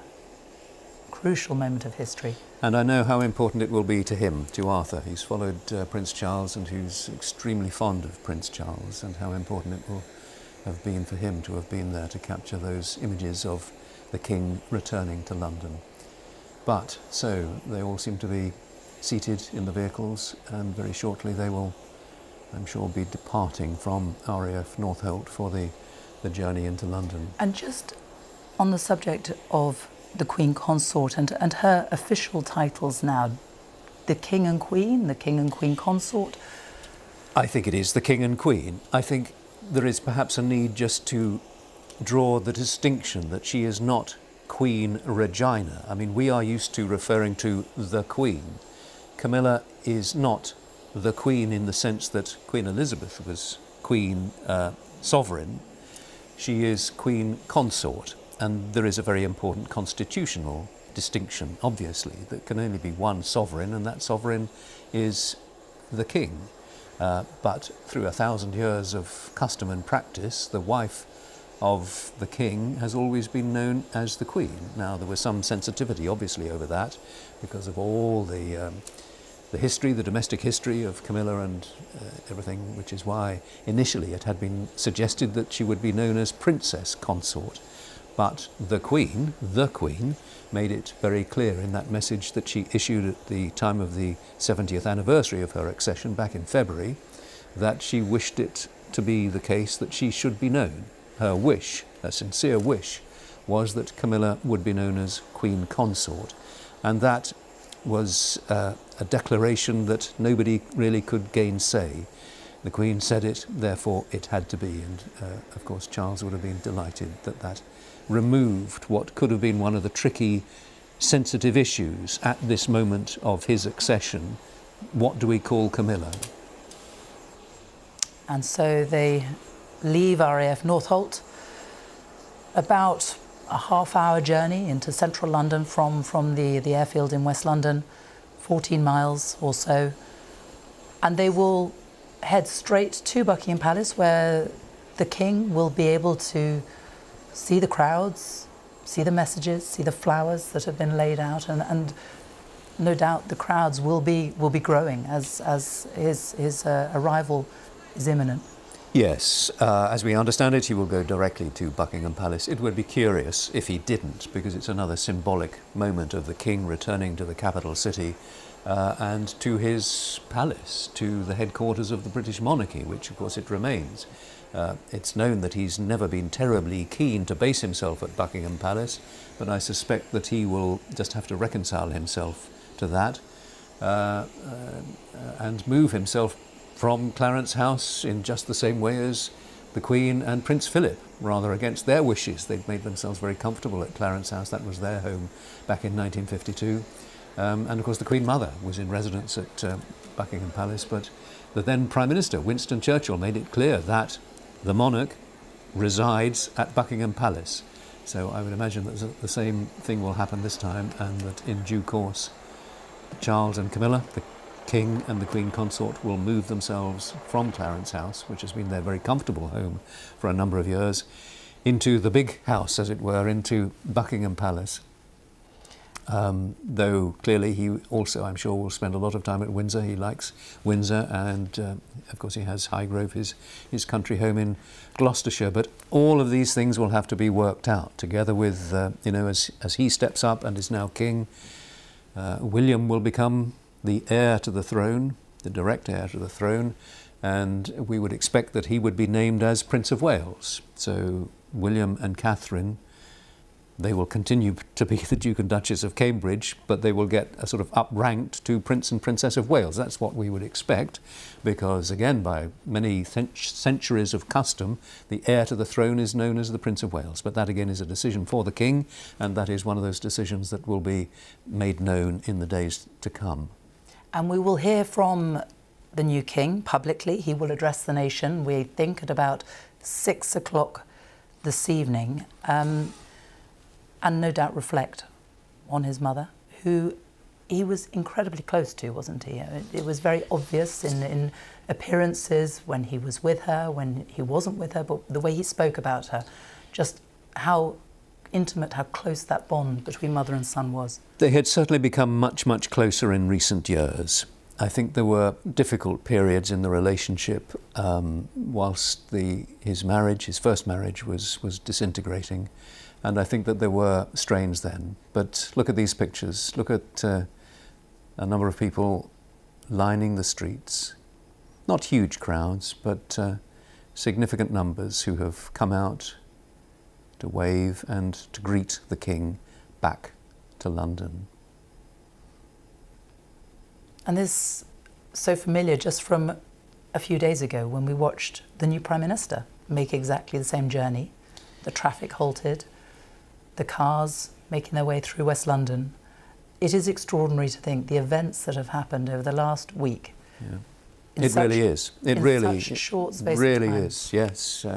crucial moment of history. And I know how important it will be to him, to Arthur. He's followed Prince Charles, and who's extremely fond of Prince Charles, and how important it will have been for him to have been there to capture those images of the King returning to London. But so they all seem to be seated in the vehicles, and very shortly they will, I'm sure, be departing from RAF Northolt for the journey into London. And just on the subject of the Queen Consort and her official titles now, the King and Queen, the King and Queen Consort? I think it is the King and Queen. I think there is perhaps a need just to draw the distinction that she is not Queen Regina. I mean, we are used to referring to the Queen. Camilla is not the Queen in the sense that Queen Elizabeth was Queen Sovereign. She is Queen Consort, and there is a very important constitutional distinction, obviously, that can only be one sovereign, and that sovereign is the King. But through 1,000 years of custom and practice, the wife of the King has always been known as the Queen. Now, there was some sensitivity, obviously, over that, because of all the history, the domestic history of Camilla and everything, which is why initially it had been suggested that she would be known as Princess Consort. But the Queen, made it very clear in that message that she issued at the time of the 70th anniversary of her accession back in February, that she wished it to be the case that she should be known. Her wish, her sincere wish, was that Camilla would be known as Queen Consort. And that was a declaration that nobody really could gainsay. The Queen said it, therefore it had to be. And of course Charles would have been delighted that that removed what could have been one of the tricky, sensitive issues at this moment of his accession. What do we call Camilla? And so they leave RAF Northolt, about a half-hour journey into central London from the airfield in West London, 14 miles or so, and they will head straight to Buckingham Palace, where the King will be able to see the crowds, see the messages, see the flowers that have been laid out, and no doubt the crowds will be growing as his arrival is imminent. Yes, as we understand it, he will go directly to Buckingham Palace. It would be curious if he didn't, because it's another symbolic moment of the King returning to the capital city and to his palace, to the headquarters of the British monarchy, which of course it remains. It's known that he's never been terribly keen to base himself at Buckingham Palace, but I suspect that he will just have to reconcile himself to that and move himself from Clarence House in just the same way as the Queen and Prince Philip, rather against their wishes. They'd made themselves very comfortable at Clarence House. That was their home back in 1952. And of course the Queen Mother was in residence at Buckingham Palace, but the then Prime Minister, Winston Churchill, made it clear that the monarch resides at Buckingham Palace. So I would imagine that the same thing will happen this time, and that in due course Charles and Camilla, the King and the Queen Consort, will move themselves from Clarence House, which has been their very comfortable home for a number of years, into the big house, as it were, into Buckingham Palace. Though clearly he also, I'm sure, will spend a lot of time at Windsor. He likes Windsor, and of course he has Highgrove, his country home in Gloucestershire. But all of these things will have to be worked out, together with, as he steps up and is now king, William will become the heir to the throne. the direct heir to the throne, and we would expect that he would be named as Prince of Wales. So William and Catherine, they will continue to be the Duke and Duchess of Cambridge, but they will get a sort of up-ranked to Prince and Princess of Wales. That's what we would expect, because again, by many centuries of custom, the heir to the throne is known as the Prince of Wales. But that again is a decision for the King, and that is one of those decisions that will be made known in the days to come. And we will hear from the new King publicly. He will address the nation, we think, at about 6 o'clock this evening. And no doubt reflect on his mother, who he was incredibly close to, wasn't he? It was very obvious in appearances, when he was with her, when he wasn't with her, but the way he spoke about her, just how intimate, how close that bond between mother and son was. They had certainly become much, much closer in recent years. I think there were difficult periods in the relationship whilst his first marriage was disintegrating. And I think that there were strains then. But look at these pictures. Look at a number of people lining the streets. Not huge crowds, but significant numbers who have come out to wave and to greet the King back to London. And this so familiar just from a few days ago when we watched the new Prime Minister make exactly the same journey. The traffic halted, the cars making their way through West London. It is extraordinary to think the events that have happened over the last week. Yeah. It really is. It really, such a short space really of time. is. Yes.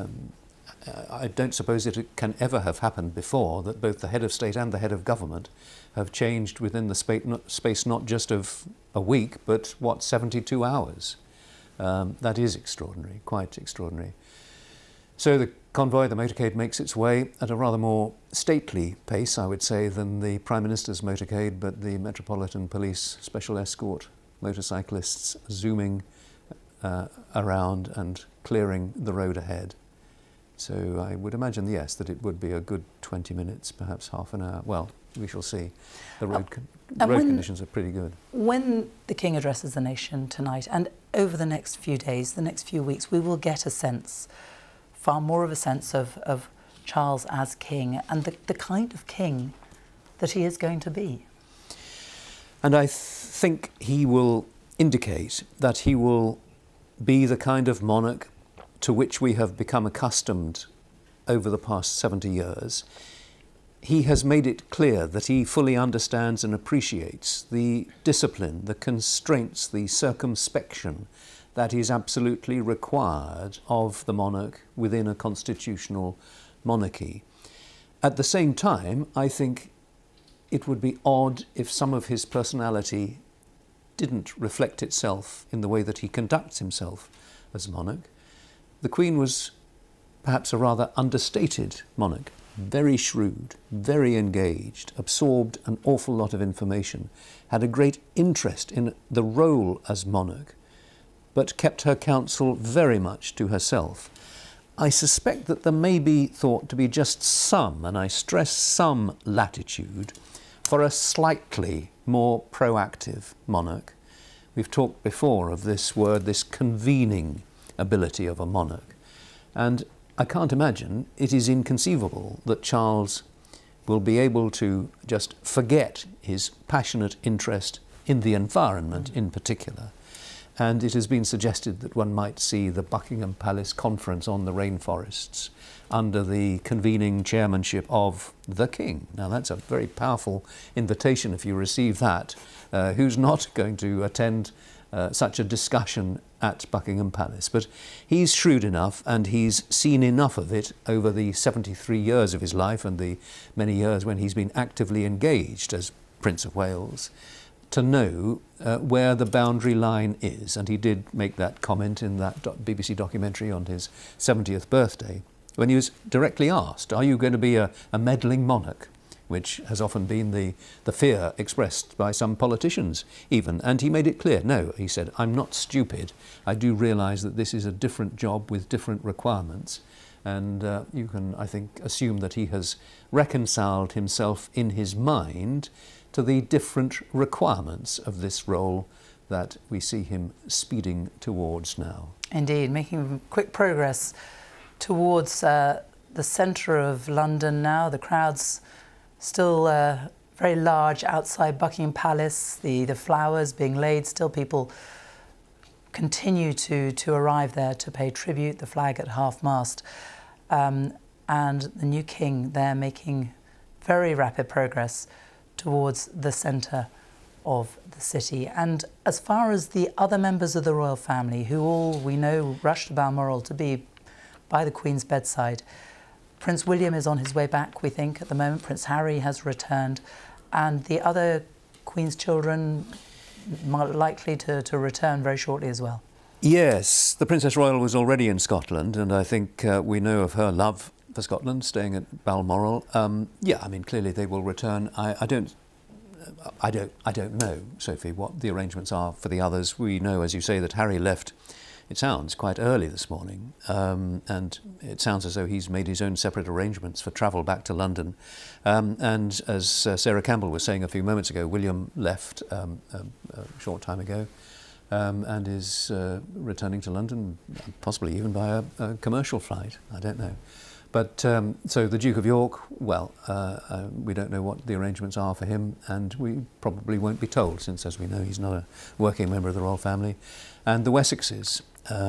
I don't suppose it can ever have happened before that both the head of state and the head of government have changed within the space not just of a week, but 72 hours. That is extraordinary, quite extraordinary. So the convoy, the motorcade, makes its way at a rather more stately pace, I would say, than the Prime Minister's motorcade, but the Metropolitan Police Special Escort motorcyclists zooming around and clearing the road ahead. So I would imagine, yes, that it would be a good 20 minutes, perhaps half an hour. Well, we shall see. The road conditions are pretty good. When the King addresses the nation tonight, and over the next few days, the next few weeks, we will get a sense, far more of a sense of Charles as king and the kind of king that he is going to be. And I think he will indicate that he will be the kind of monarch to which we have become accustomed over the past 70 years. He has made it clear that he fully understands and appreciates the discipline, the constraints, the circumspection that is absolutely required of the monarch within a constitutional monarchy. At the same time, I think it would be odd if some of his personality didn't reflect itself in the way that he conducts himself as monarch. The Queen was perhaps a rather understated monarch, very shrewd, very engaged, absorbed an awful lot of information, had a great interest in the role as monarch, but kept her counsel very much to herself. I suspect that there may be thought to be just some, and I stress some, latitude for a slightly more proactive monarch. We've talked before of this word, this convening ability of a monarch. And I can't imagine, it is inconceivable that Charles will be able to just forget his passionate interest in the environment in particular. And it has been suggested that one might see the Buckingham Palace conference on the rainforests under the convening chairmanship of the King. Now that's a very powerful invitation if you receive that. Who's not going to attend such a discussion at Buckingham Palace? But he's shrewd enough and he's seen enough of it over the 73 years of his life and the many years when he's been actively engaged as Prince of Wales to know where the boundary line is. And he did make that comment in that BBC documentary on his 70th birthday when he was directly asked, are you going to be a meddling monarch? Which has often been the fear expressed by some politicians even. And he made it clear, no, he said, I'm not stupid. I do realise that this is a different job with different requirements. And you can, I think, assume that he has reconciled himself in his mind to the different requirements of this role that we see him speeding towards now. Indeed, making quick progress towards the centre of London now. The crowd's still very large outside Buckingham Palace, the flowers being laid, still people continue to arrive there to pay tribute, the flag at half-mast. And the new king there making very rapid progress towards the centre of the city. And as far as the other members of the royal family, who all we know rushed to Balmoral to be by the Queen's bedside, Prince William is on his way back, we think, at the moment. Prince Harry has returned, and the other Queen's children likely to return very shortly as well. Yes, the Princess Royal was already in Scotland, and I think we know of her love for Scotland, staying at Balmoral. Yeah, I mean, clearly they will return. I don't know, Sophie, what the arrangements are for the others. We know, as you say, that Harry left, it sounds, quite early this morning, and it sounds as though he's made his own separate arrangements for travel back to London. And as Sarah Campbell was saying a few moments ago, William left a short time ago and is returning to London, possibly even by a commercial flight. I don't know. But so the Duke of York, well, we don't know what the arrangements are for him, and we probably won't be told, since, as we know, he's not a working member of the royal family. And the Wessexes,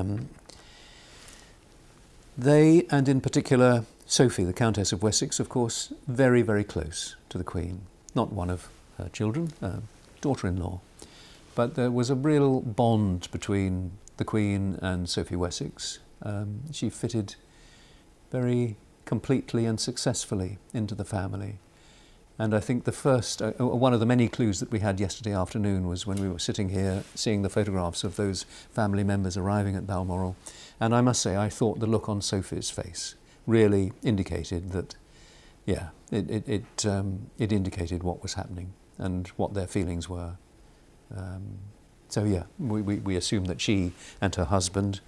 they, and in particular Sophie, the Countess of Wessex, of course, very, very close to the Queen. Not one of her children, daughter-in-law. But there was a real bond between the Queen and Sophie Wessex. She fitted very completely and successfully into the family. And I think the first, one of the many clues that we had yesterday afternoon was when we were sitting here seeing the photographs of those family members arriving at Balmoral. And I must say, I thought the look on Sophie's face really indicated that, yeah, it indicated what was happening and what their feelings were. So yeah, we assume that she and her husband,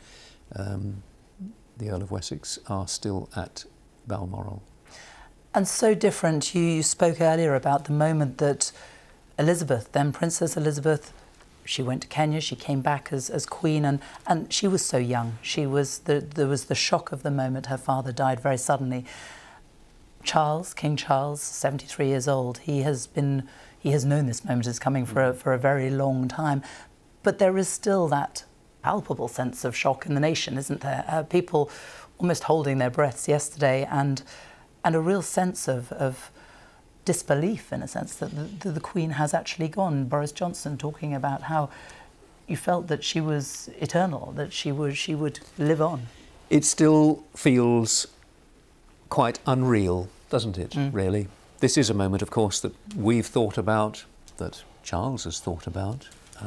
the Earl of Wessex, are still at Balmoral. And so different. You spoke earlier about the moment that Elizabeth, then Princess Elizabeth, she went to Kenya, she came back as Queen, and she was so young. There was the shock of the moment. Her father died very suddenly. Charles, King Charles, 73 years old, he has known this moment is coming for a very long time. But there is still that palpable sense of shock in the nation, isn't there? People almost holding their breaths yesterday, and a real sense of disbelief, in a sense, that the Queen has actually gone. Boris Johnson talking about how you felt that she was eternal, that she would live on. It still feels quite unreal, doesn't it, really? This is a moment, of course, that we've thought about, that Charles has thought about,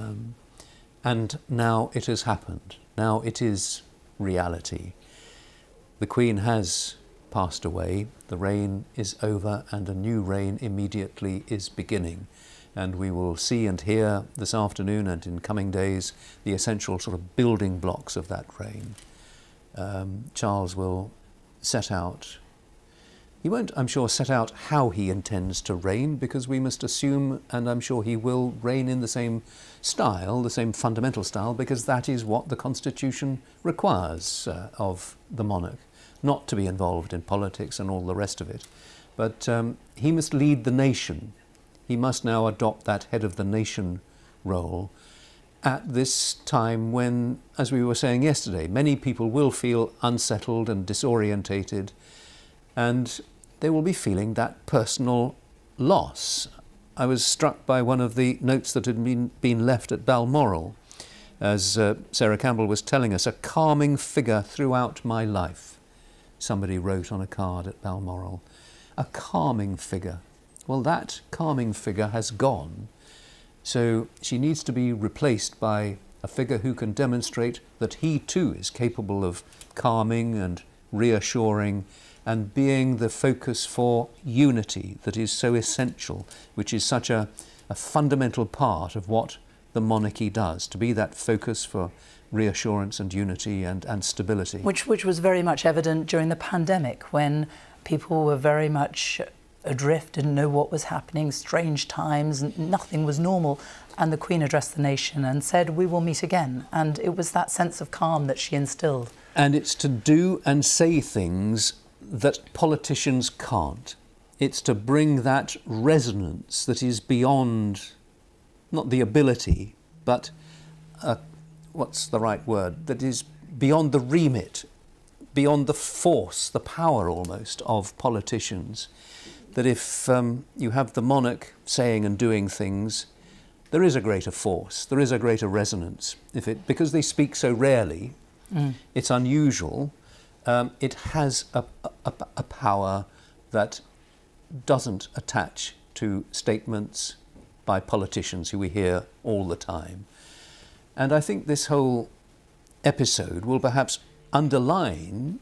and now it has happened. Now it is reality. The Queen has passed away, the reign is over, and a new reign immediately is beginning. And we will see and hear this afternoon and in coming days the essential sort of building blocks of that reign. Charles will set out. He won't, I'm sure, set out how he intends to reign, because we must assume, and I'm sure he will, reign in the same style, the same fundamental style, because that is what the Constitution requires of the monarch. Not to be involved in politics and all the rest of it. But he must lead the nation. He must now adopt that head of the nation role at this time when, as we were saying yesterday, many people will feel unsettled and disorientated, and they will be feeling that personal loss. I was struck by one of the notes that had been left at Balmoral, as Sarah Campbell was telling us, a calming figure throughout my life. Somebody wrote on a card at Balmoral, a calming figure. Well, that calming figure has gone, so she needs to be replaced by a figure who can demonstrate that he too is capable of calming and reassuring and being the focus for unity that is so essential, which is such a fundamental part of what the monarchy does, to be that focus for reassurance and unity and stability. Which was very much evident during the pandemic, when people were very much adrift, didn't know what was happening, strange times, nothing was normal. And the Queen addressed the nation and said, "We will meet again." And it was that sense of calm that she instilled. And it's to do and say things that politicians can't. It's to bring that resonance that is beyond, not the ability, but what's the right word, that is beyond the remit, beyond the force, the power almost of politicians. That if you have the monarch saying and doing things, there is a greater force, there is a greater resonance. Because they speak so rarely, it's unusual, it has a power that doesn't attach to statements by politicians who we hear all the time. And I think this whole episode will perhaps underline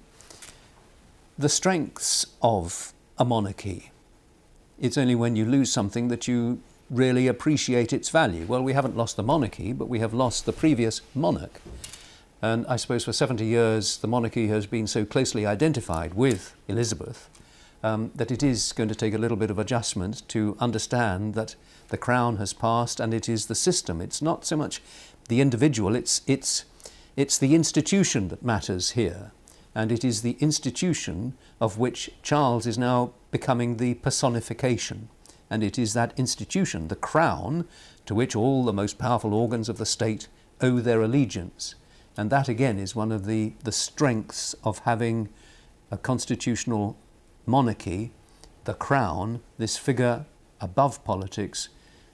the strengths of a monarchy. It's only when you lose something that you really appreciate its value. Well, we haven't lost the monarchy, but we have lost the previous monarch. And I suppose for 70 years, the monarchy has been so closely identified with Elizabeth that it is going to take a little bit of adjustment to understand that the crown has passed and it is the system. It's not so much the individual, it's the institution that matters here. And it is the institution of which Charles is now becoming the personification. And it is that institution, the crown, to which all the most powerful organs of the state owe their allegiance. And that again is one of the strengths of having a constitutional monarchy, the crown, this figure above politics,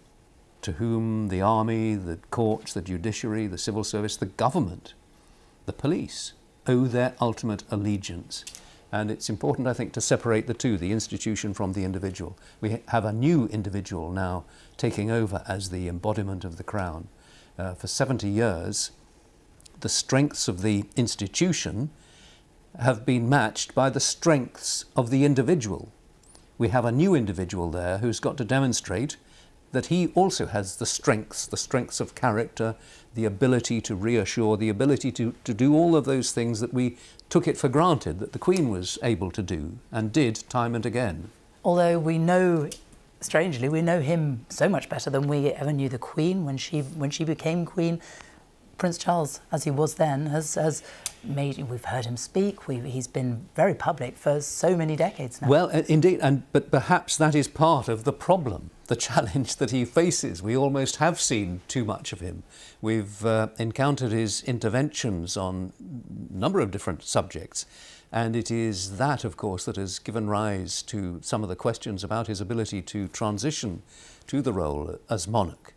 to whom the army, the courts, the judiciary, the civil service, the government, the police owe their ultimate allegiance. And it's important, I think, to separate the two, the institution from the individual. We have a new individual now taking over as the embodiment of the crown. For 70 years, the strengths of the institution have been matched by the strengths of the individual. We have a new individual there who's got to demonstrate that he also has the strengths of character, the ability to reassure, the ability to do all of those things that we took it for granted that the Queen was able to do and did time and again. Although we know, strangely, we know him so much better than we ever knew the Queen when she became Queen. Prince Charles, as he was then, has made, we've heard him speak, he's been very public for so many decades now. Well, indeed, but perhaps that is part of the problem, the challenge that he faces. We almost have seen too much of him. We've encountered his interventions on a number of different subjects, and it is that, of course, that has given rise to some of the questions about his ability to transition to the role as monarch.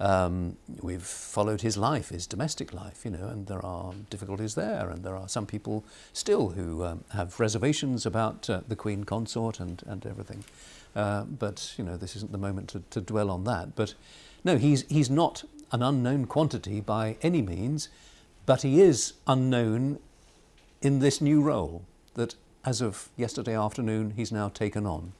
We've followed his life, his domestic life, and there are difficulties there, and there are some people still who have reservations about the Queen Consort and everything. But this isn't the moment to dwell on that. But no, he's not an unknown quantity by any means, but he is unknown in this new role that, as of yesterday afternoon, he's now taken on.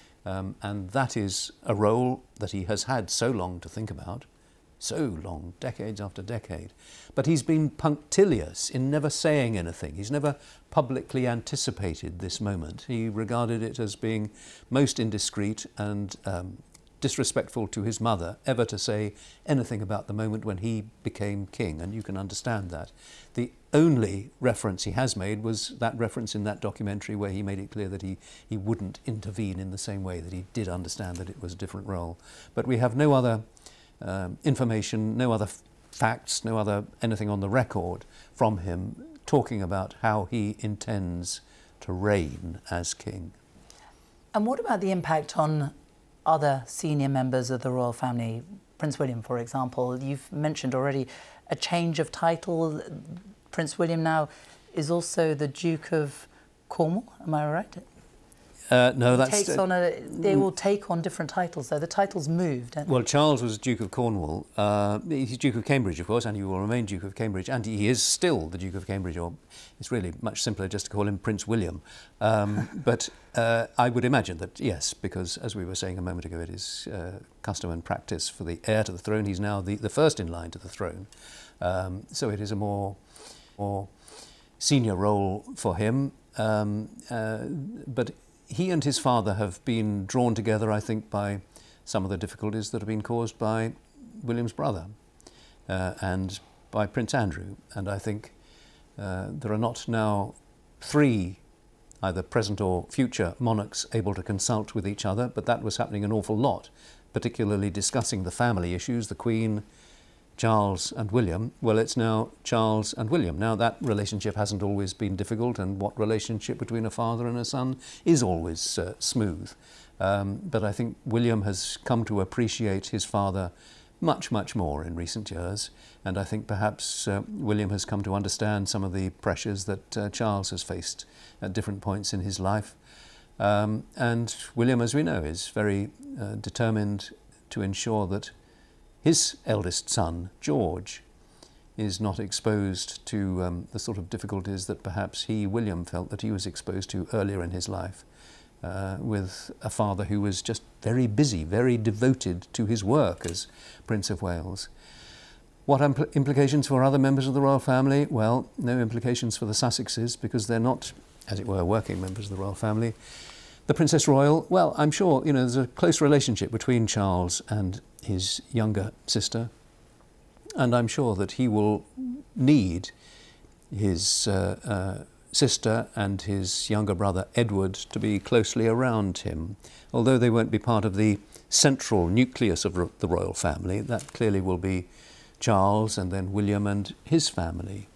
And that is a role that he has had so long to think about, so long, decades after decade. But he's been punctilious in never saying anything. He's never publicly anticipated this moment. He regarded it as being most indiscreet and disrespectful to his mother ever to say anything about the moment when he became king, and you can understand that. The only reference he has made was that reference in that documentary where he made it clear that he wouldn't intervene in the same way, that he did understand that it was a different role. But we have no other information, no other facts, no other anything on the record from him talking about how he intends to reign as king. And what about the impact on other senior members of the royal family? Prince William, for example, you've mentioned already a change of title. Prince William now is also the Duke of Cornwall, am I right? No, that's... They will take on different titles, though. The titles moved. Well, Charles was Duke of Cornwall. He's Duke of Cambridge, of course, and he will remain Duke of Cambridge, and he is still the Duke of Cambridge, or it's really much simpler just to call him Prince William. But I would imagine that, yes, because, as we were saying a moment ago, it is custom and practice for the heir to the throne. He's now the first in line to the throne. So it is a more senior role for him. But he and his father have been drawn together, I think, by some of the difficulties that have been caused by William's brother and by Prince Andrew. And I think there are not now three, either present or future, monarchs able to consult with each other, but that was happening an awful lot, particularly discussing the family issues, the Queen, Charles and William. Well, it's now Charles and William. Now, that relationship hasn't always been difficult, and what relationship between a father and a son is always smooth. But I think William has come to appreciate his father much, much more in recent years, and I think perhaps William has come to understand some of the pressures that Charles has faced at different points in his life. And William, as we know, is very determined to ensure that his eldest son, George, is not exposed to the sort of difficulties that perhaps he, William, felt that he was exposed to earlier in his life, with a father who was just very busy, very devoted to his work as Prince of Wales. What implications for other members of the royal family? Well, no implications for the Sussexes, because they're not, as it were, working members of the royal family. The Princess Royal, well, I'm sure, you know, there's a close relationship between Charles and his younger sister, and I'm sure that he will need his sister and his younger brother Edward to be closely around him. Although they won't be part of the central nucleus of the royal family, that clearly will be Charles and then William and his family.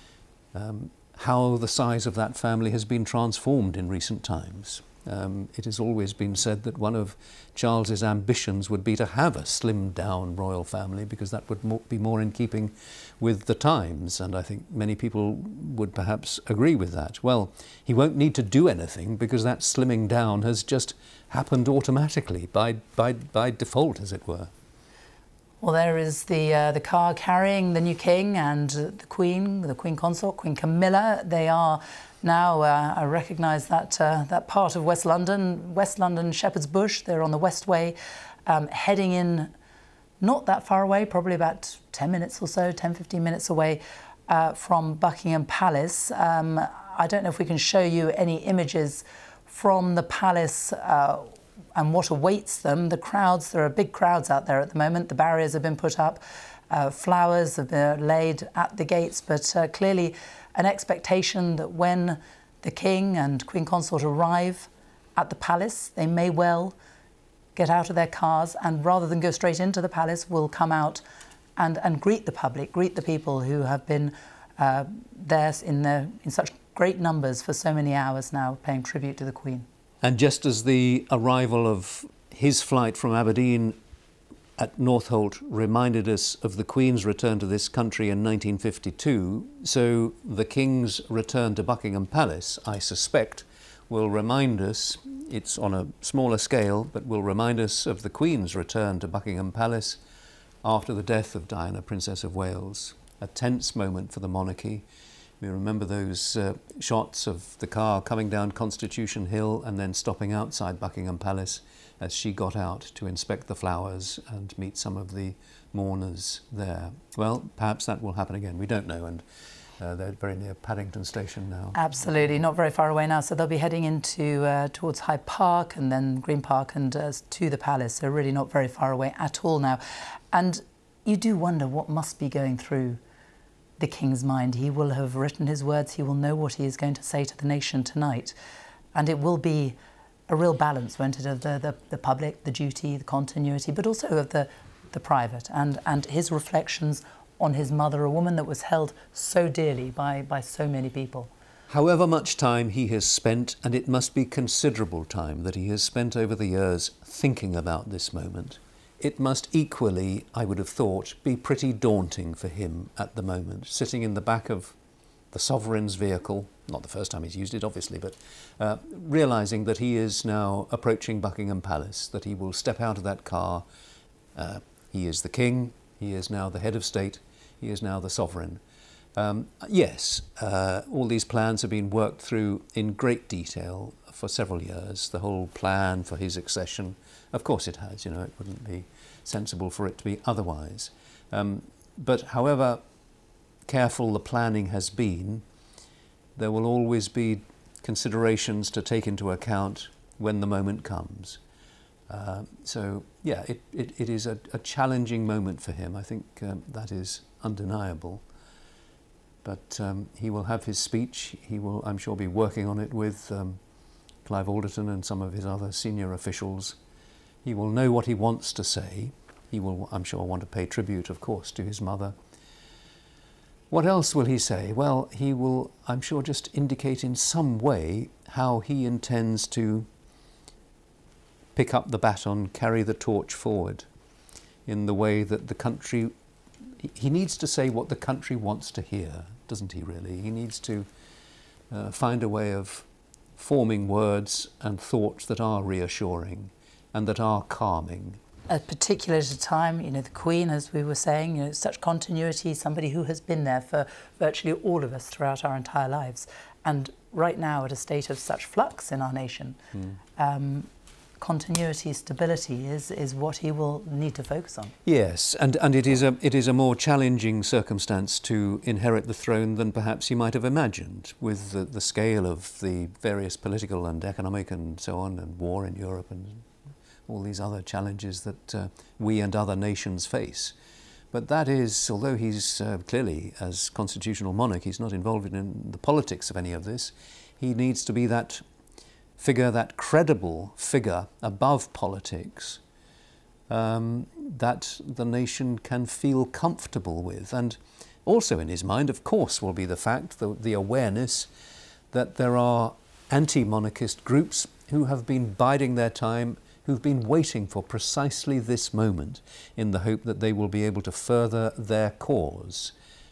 How the size of that family has been transformed in recent times. It has always been said that one of Charles's ambitions would be to have a slimmed down royal family, because that would be more in keeping with the times, and I think many people would perhaps agree with that. Well, he won't need to do anything, because that slimming down has just happened automatically, by default, as it were. Well, there is the car carrying the new king and the Queen Consort, Queen Camilla. They are now, I recognise that part of West London, Shepherd's Bush. They're on the Westway, heading in not that far away, probably about 10 minutes or so, 10, 15 minutes away from Buckingham Palace. I don't know if we can show you any images from the palace and what awaits them. The crowds, there are big crowds out there at the moment. The barriers have been put up, flowers have been laid at the gates, but clearly an expectation that when the King and Queen Consort arrive at the palace, they may well get out of their cars and, rather than go straight into the palace, will come out and greet the public, greet the people who have been there in such great numbers for so many hours now, paying tribute to the Queen. And just as the arrival of his flight from Aberdeen at Northolt reminded us of the Queen's return to this country in 1952, so the King's return to Buckingham Palace, I suspect, will remind us, it's on a smaller scale, but will remind us of the Queen's return to Buckingham Palace after the death of Diana, Princess of Wales. A tense moment for the monarchy. We remember those shots of the car coming down Constitution Hill and then stopping outside Buckingham Palace as she got out to inspect the flowers and meet some of the mourners there. Well, perhaps that will happen again. We don't know, and they're very near Paddington Station now. Absolutely, not very far away now. So they'll be heading into towards Hyde Park and then Green Park and to the palace. So really not very far away at all now. And you do wonder what must be going through the King's mind. He will have written his words. He will know what he is going to say to the nation tonight. And it will be a real balance, won't it, of the public, the duty, the continuity, but also of the private, and his reflections on his mother, a woman that was held so dearly by so many people. However much time he has spent, and it must be considerable time that he has spent over the years thinking about this moment, it must equally, I would have thought, be pretty daunting for him at the moment, sitting in the back of the Sovereign's vehicle, not the first time he's used it, obviously, but realising that he is now approaching Buckingham Palace, that he will step out of that car. He is the King, he is now the head of state, he is now the Sovereign. Yes, all these plans have been worked through in great detail for several years, the whole plan for his accession. Of course it has, you know, it wouldn't be sensible for it to be otherwise. But however careful the planning has been, there will always be considerations to take into account when the moment comes. So, yeah, it is a challenging moment for him. I think that is undeniable. But he will have his speech. He will, I'm sure, be working on it with Clive Alderton and some of his other senior officials. He will know what he wants to say. He will, I'm sure, want to pay tribute, of course, to his mother. What else will he say? Well, he will, I'm sure, just indicate in some way how he intends to pick up the baton, carry the torch forward in the way that the country... He needs to say what the country wants to hear, doesn't he, really? He needs to find a way of forming words and thoughts that are reassuring and that are calming. Particularly at a time, you know, the Queen, as we were saying, you know, such continuity, somebody who has been there for virtually all of us throughout our entire lives. And right now, at a state of such flux in our nation, continuity, stability is what he will need to focus on. Yes, and it is a more challenging circumstance to inherit the throne than perhaps he might have imagined, with the scale of the various political and economic and so on, and war in Europe and all these other challenges that we and other nations face. But that is, although he's clearly, as constitutional monarch, he's not involved in the politics of any of this, he needs to be that figure, that credible figure above politics, that the nation can feel comfortable with. And also in his mind, of course, will be the fact, the awareness that there are anti-monarchist groups who have been biding their time, who've been waiting for precisely this moment in the hope that they will be able to further their cause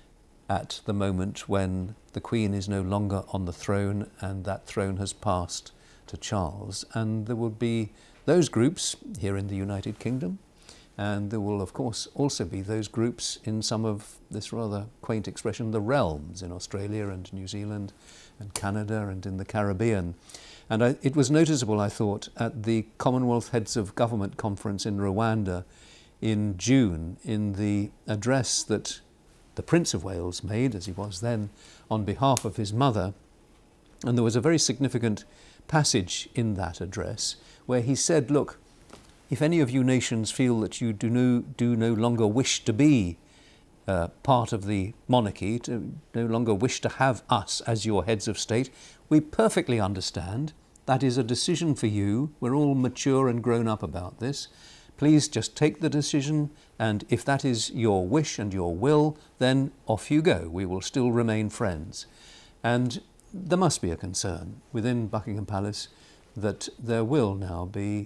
at the moment when the Queen is no longer on the throne and that throne has passed to Charles. And there will be those groups here in the United Kingdom, and there will of course also be those groups in some of this rather quaint expression, the realms, in Australia and New Zealand and Canada and in the Caribbean. And it was noticeable, I thought, at the Commonwealth Heads of Government Conference in Rwanda in June, in the address that the Prince of Wales made, as he was then, on behalf of his mother. And there was a very significant passage in that address where he said, look, if any of you nations feel that you do no longer wish to be part of the monarchy, to no longer wish to have us as your heads of state, we perfectly understand. That is a decision for you. We're all mature and grown up about this. Please just take the decision, and if that is your wish and your will, then off you go. We will still remain friends. And there must be a concern within Buckingham Palace that there will now be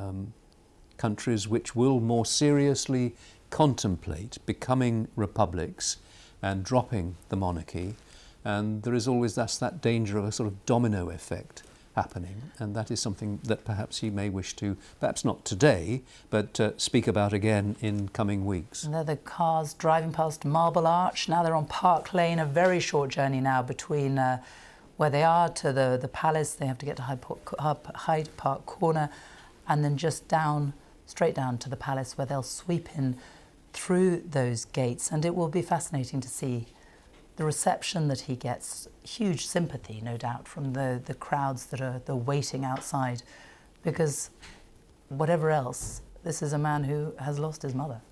countries which will more seriously contemplate becoming republics and dropping the monarchy. And there is always that danger of a sort of domino effect happening, and that is something that perhaps he may wish to, perhaps not today, but speak about again in coming weeks. And there are the cars driving past Marble Arch. Now they're on Park Lane, a very short journey now between where they are to the palace. They have to get to Hyde Park Corner, and then just straight down to the palace, where they'll sweep in through those gates. And it will be fascinating to see the reception that he gets. Huge sympathy, no doubt, from the crowds that are waiting outside, because whatever else, this is a man who has lost his mother.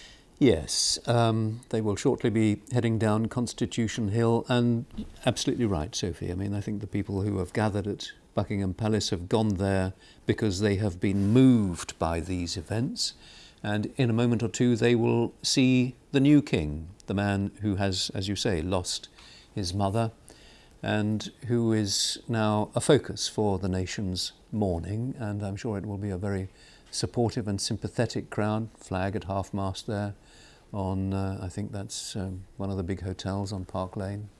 Yes, they will shortly be heading down Constitution Hill, and absolutely right, Sophie. I mean, I think the people who have gathered at Buckingham Palace have gone there because they have been moved by these events, and in a moment or two they will see the new king, the man who has, as you say, lost his mother, and who is now a focus for the nation's mourning. And I'm sure it will be a very supportive and sympathetic crowd. Flag at half-mast there on, I think that's one of the big hotels on Park Lane.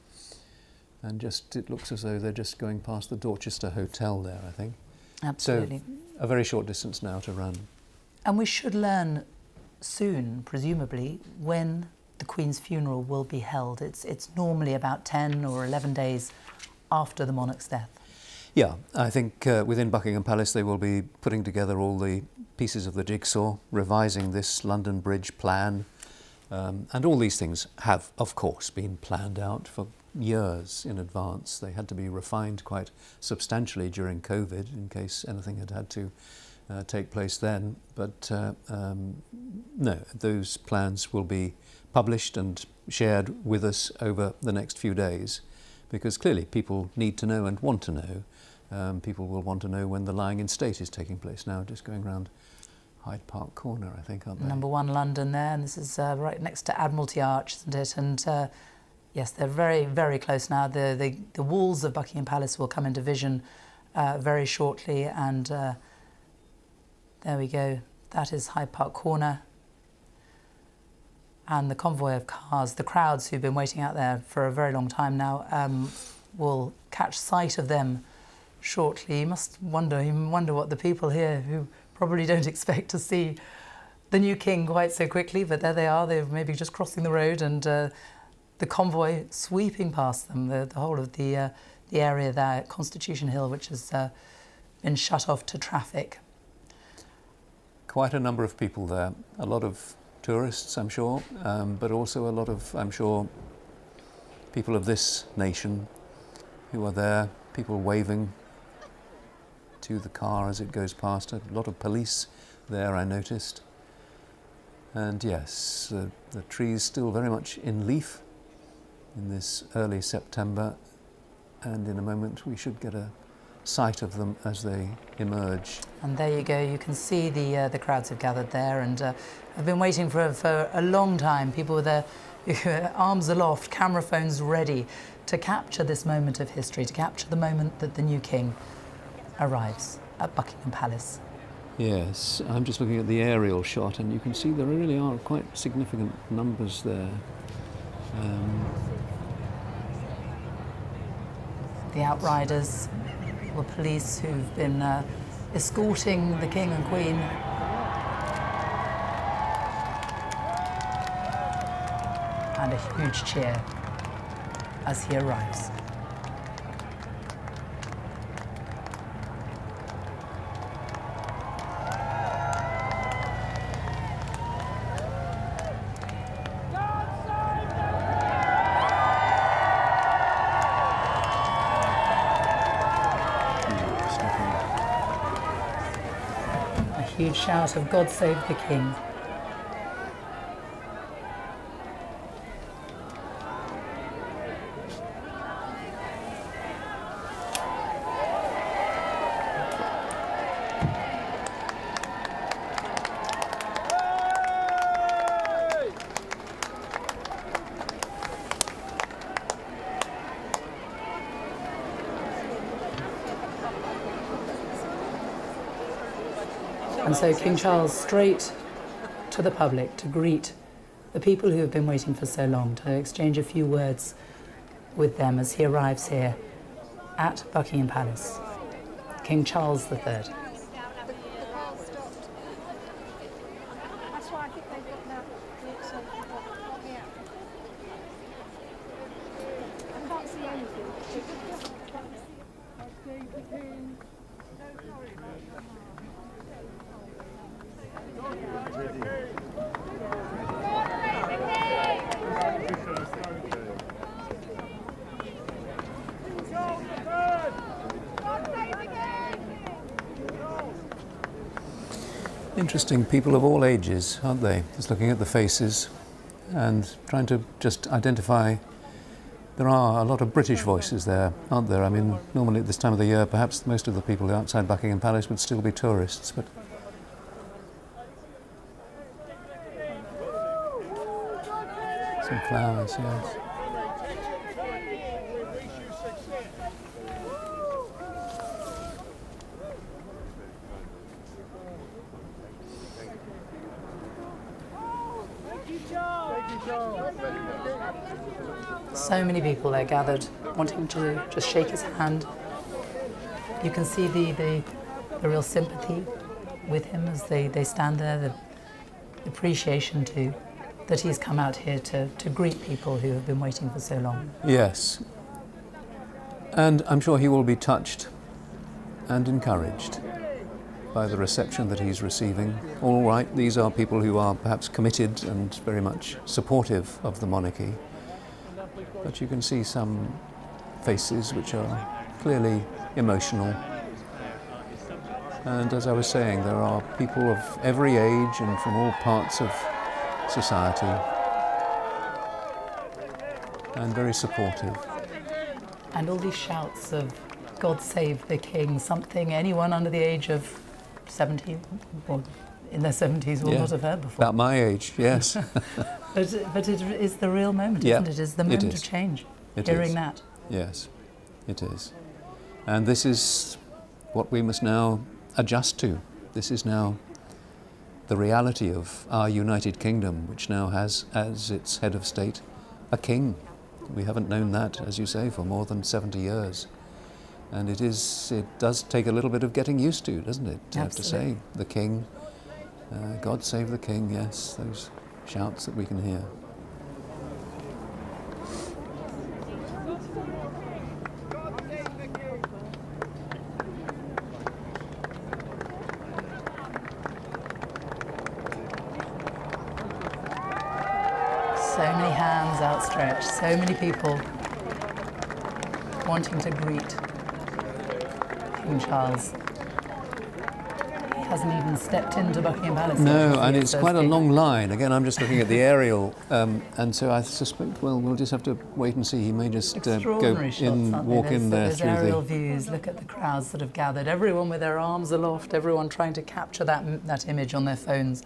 And just, it looks as though they're just going past the Dorchester Hotel there, I think. Absolutely. So a very short distance now to run. And we should learn soon, presumably, when the Queen's funeral will be held. It's normally about 10 or 11 days after the monarch's death. Yeah, I think within Buckingham Palace they will be putting together all the pieces of the jigsaw, revising this London Bridge plan, and all these things have, of course, been planned out for years in advance. They had to be refined quite substantially during COVID in case anything had to take place then. But no, those plans will be published and shared with us over the next few days, because clearly people need to know and want to know. People will want to know when the lying in state is taking place now, just going round Hyde Park Corner, I think, aren't they? Number 1 London there, and this is right next to Admiralty Arch, isn't it? And yes, they're very, very close now. The walls of Buckingham Palace will come into vision very shortly, and there we go. That is Hyde Park Corner. And the convoy of cars, the crowds who've been waiting out there for a very long time now, will catch sight of them shortly. You must wonder what the people here, who probably don't expect to see the new king quite so quickly, but there they are. They're maybe just crossing the road, and the convoy sweeping past them, the whole of the area there at Constitution Hill, which has been shut off to traffic. Quite a number of people there, a lot of tourists, I'm sure, but also a lot of, I'm sure, people of this nation who are there, people waving to the car as it goes past. A lot of police there, I noticed. And yes, the trees still very much in leaf in this early September, and in a moment we should get a sight of them as they emerge. And there you go, you can see the crowds have gathered there, and have been waiting for a long time. People with their arms aloft, camera phones ready to capture this moment of history, to capture the moment that the new king arrives at Buckingham Palace. Yes, I'm just looking at the aerial shot, and you can see there really are quite significant numbers there. The outriders, the police who've been escorting the king and queen. And a huge cheer as he arrives. A huge shout of "God save the King." And so King Charles straight to the public to greet the people who have been waiting for so long, to exchange a few words with them as he arrives here at Buckingham Palace. King Charles III. Interesting people of all ages, aren't they? Just looking at the faces and trying to just identify. There are a lot of British voices there, aren't there? I mean, normally at this time of the year, perhaps most of the people outside Buckingham Palace would still be tourists, but some flowers, yes. So many people there gathered, wanting to just shake his hand. You can see the real sympathy with him as they stand there, the appreciation too, that he's come out here to greet people who have been waiting for so long. Yes. And I'm sure he will be touched and encouraged by the reception that he's receiving. All right, these are people who are perhaps committed and very much supportive of the monarchy. but you can see some faces which are clearly emotional. And as I was saying, there are people of every age and from all parts of society, and very supportive. And all these shouts of God save the King, something anyone under the age of 70 or in their 70s will not have heard before. About my age, yes. but it is the real moment, isn't it? It is the moment of change, hearing that. Yes, it is. And this is what we must now adjust to. This is now the reality of our United Kingdom, which now has as its head of state a king. We haven't known that, as you say, for more than 70 years. And it does take a little bit of getting used to, doesn't it? To have to say the king, God save the king, yes, those shouts that we can hear. So many hands outstretched, so many people wanting to greet King Charles. He hasn't even stepped into Buckingham Palace. No, and it's quite a long line. Again, I'm just looking at the aerial, and so I suspect, well, we'll just have to wait and see. He may just go in, walk in there through the aerial views. Look at the crowds that have gathered. Everyone with their arms aloft. Everyone trying to capture that image on their phones.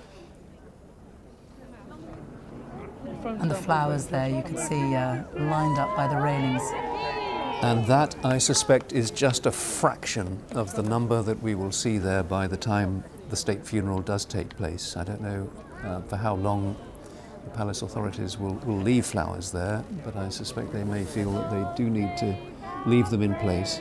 And the flowers there, you can see lined up by the railings. And that, I suspect, is just a fraction of the number that we will see there by the time the state funeral does take place. I don't know for how long the palace authorities will leave flowers there, but I suspect they may feel that they do need to leave them in place.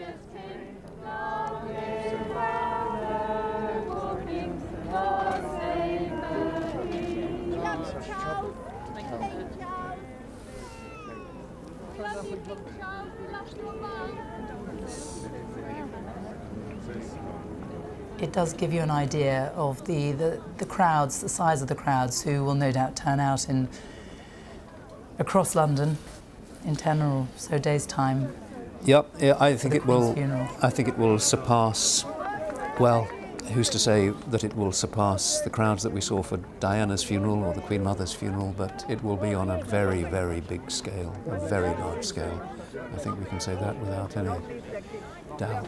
It does give you an idea of the crowds, the size of the crowds who will no doubt turn out across London in 10 or so days' time. Yep, yeah, I think it will. I think it will surpass. Well, who's to say that it will surpass the crowds that we saw for Diana's funeral or the Queen Mother's funeral? But it will be on a very, very big scale, a very large scale. I think we can say that without any doubt.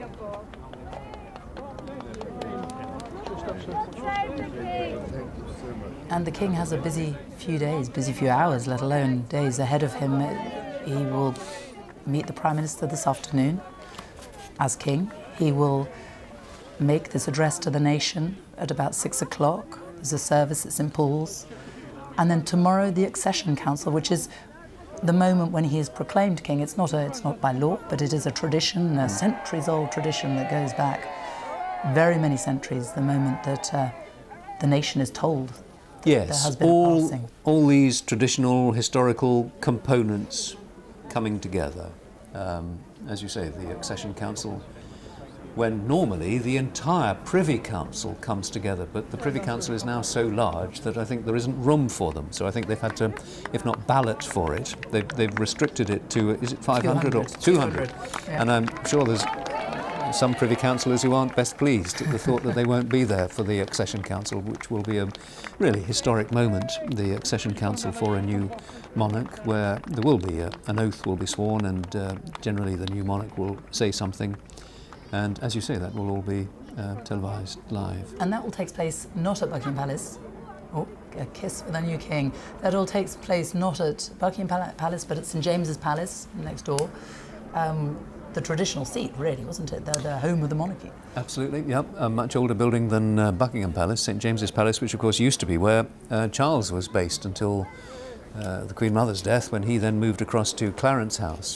And the King has a busy few hours, let alone days ahead of him. He will meet the Prime Minister this afternoon as King. He will make this address to the nation at about 6 o'clock. There's a service at St Paul's. And then tomorrow the Accession Council, which is the moment when he is proclaimed King. It's not by law, but it is a tradition, a centuries-old tradition that goes back very many centuries, the moment that the nation is told there has been a passing. All these traditional historical components coming together. As you say, the Accession Council, when normally the entire Privy Council comes together, but the Privy Council is now so large that I think there isn't room for them. So I think they've had to, if not ballot for it, they've restricted it to, is it 500 or 200? Yeah. And I'm sure there's some Privy Councillors who aren't best pleased at the thought that they won't be there for the Accession Council, which will be a really historic moment, the Accession Council for a new monarch, where there will be an oath will be sworn, and generally the new monarch will say something. And as you say, that will all be televised live. And that will take place not at Buckingham Palace. Oh, a kiss for the new king. That all takes place not at Buckingham Palace, but at St James's Palace next door. The traditional seat, really, wasn't it? The home of the monarchy. Absolutely, yep. A much older building than Buckingham Palace, St James's Palace, which of course used to be where Charles was based until the Queen Mother's death, when he then moved across to Clarence House.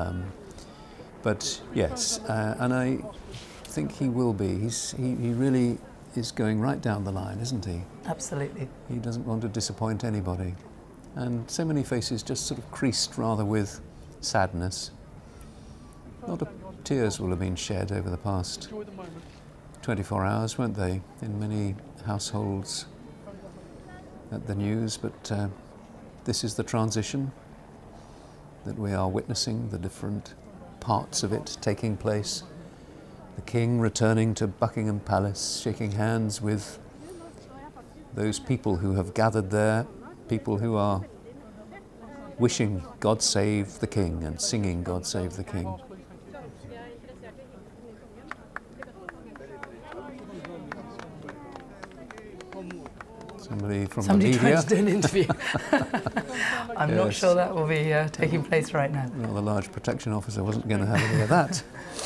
But yes, and I think he will be. He really is going right down the line, isn't he? Absolutely. He doesn't want to disappoint anybody. And so many faces just sort of creased rather with sadness. A lot of tears will have been shed over the past 24 hours, won't they, in many households at the news, but this is the transition. that we are witnessing, the different parts of it taking place. The King returning to Buckingham Palace, shaking hands with those people who have gathered there, people who are wishing God save the King and singing God save the King. Somebody from the media. Somebody trying to do an interview. I'm not Yes. sure that will be taking place right now. Well, the large protection officer wasn't going to have any of that.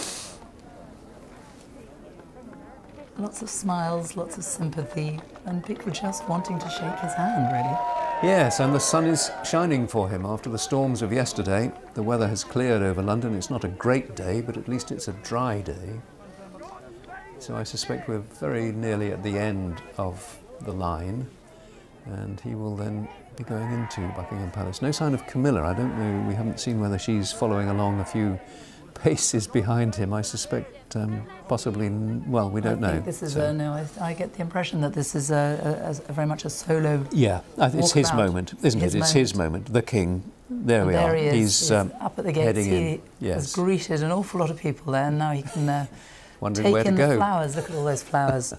Lots of smiles, lots of sympathy, and people just wanting to shake his hand, really. Yes, and the sun is shining for him after the storms of yesterday. The weather has cleared over London. It's not a great day, but at least it's a dry day. So I suspect we're very nearly at the end of the line, and he will then be going into Buckingham Palace. No sign of Camilla. I don't know, we haven't seen whether she's following along a few paces behind him. I suspect possibly, well, we don't know. I think this is I get the impression that this is a very much a solo. Yeah, it's his walkabout. moment, isn't it? It's his moment. The King. There we are. He is. He's up at the gates. heading in. He Yes. has greeted an awful lot of people there, and now he can Wondering take where to in go. the flowers. Look at all those flowers.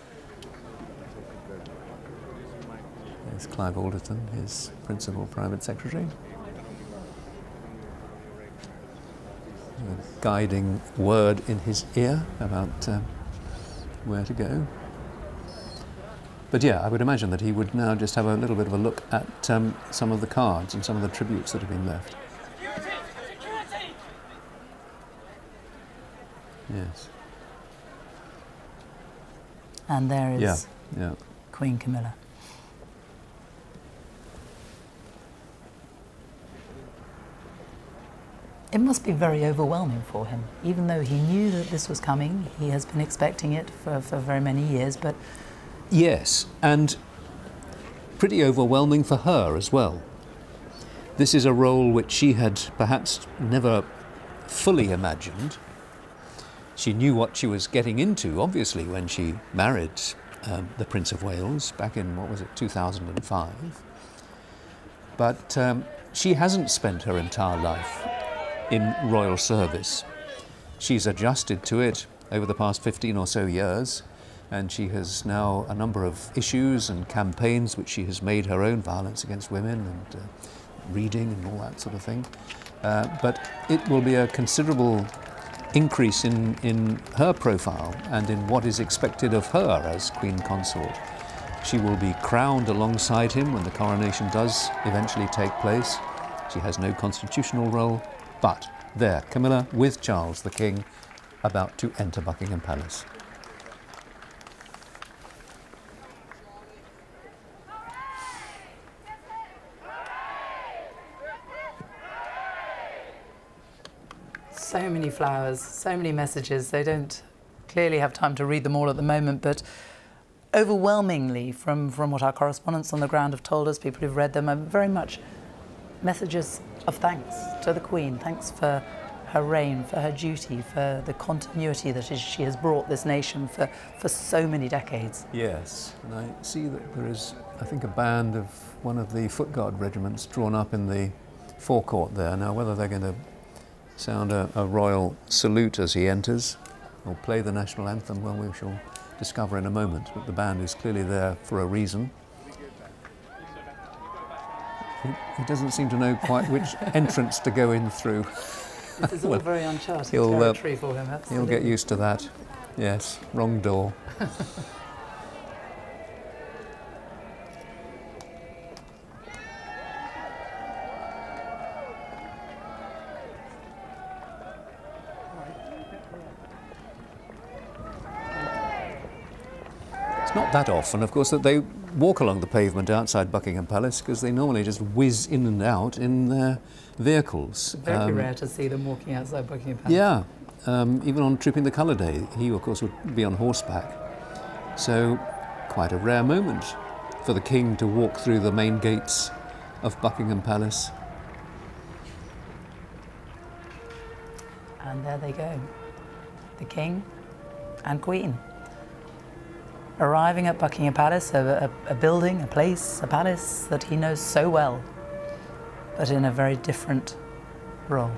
There's Clive Alderton, his principal private secretary. A guiding word in his ear about where to go. But yeah, I would imagine that he would now just have a little bit of a look at some of the cards and some of the tributes that have been left. Yes. And there is yeah. Queen Camilla. It must be very overwhelming for him, even though he knew that this was coming. He has been expecting it for very many years, but... Yes, and pretty overwhelming for her as well. This is a role which she had perhaps never fully imagined. She knew what she was getting into, obviously, when she married the Prince of Wales back in, 2005. But she hasn't spent her entire life in royal service. She's adjusted to it over the past 15 or so years, and she has now a number of issues and campaigns which she has made her own, violence against women and reading and all that sort of thing. But it will be a considerable increase in her profile and in what is expected of her as Queen Consort. She will be crowned alongside him when the coronation does eventually take place. She has no constitutional role. But there, Camilla with Charles the King about to enter Buckingham Palace. So many flowers, so many messages. They don't clearly have time to read them all at the moment, but overwhelmingly, from what our correspondents on the ground have told us, people who've read them, are very much messages of thanks to the Queen. Thanks for her reign, for her duty, for the continuity that she has brought this nation for so many decades. Yes, and I see that there is, I think, a band of one of the Foot Guard regiments drawn up in the forecourt there. Now, whether they're going to sound a royal salute as he enters or play the national anthem, well, we shall discover in a moment, but the band is clearly there for a reason. He doesn't seem to know quite which entrance to go in through. This is all very uncharted territory for him, absolutely. He'll get used to that. Yes, wrong door. It's not that often, of course, that they walk along the pavement outside Buckingham Palace, because they normally just whiz in and out in their vehicles. Very rare to see them walking outside Buckingham Palace. Yeah, even on Trooping the Colour Day, he of course would be on horseback. So quite a rare moment for the King to walk through the main gates of Buckingham Palace. And there they go, the King and Queen. Arriving at Buckingham Palace, a building, a place, a palace that he knows so well, but in a very different role.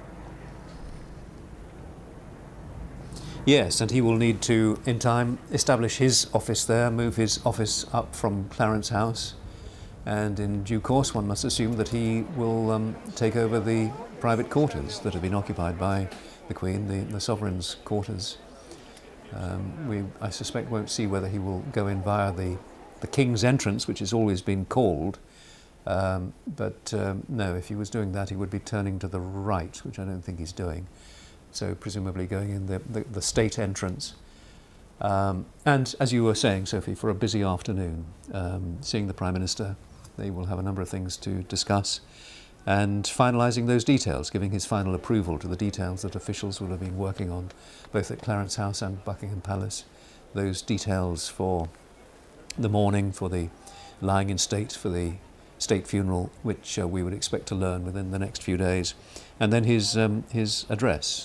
Yes, and he will need to, in time, establish his office there, move his office up from Clarence House, and in due course one must assume that he will take over the private quarters that have been occupied by the Queen, the Sovereign's quarters. We, I suspect, won't see whether he will go in via the King's entrance, which has always been called, but no, if he was doing that he would be turning to the right, which I don't think he's doing. So presumably going in the state entrance. And as you were saying, Sophie, for a busy afternoon, seeing the Prime Minister, they will have a number of things to discuss, and finalising those details, giving his final approval to the details that officials will have been working on, both at Clarence House and Buckingham Palace. Those details for the mourning, for the lying in state, for the state funeral, which we would expect to learn within the next few days. And then his address.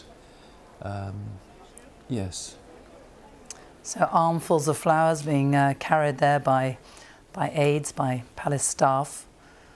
Yes. So armfuls of flowers being carried there by aides, by palace staff.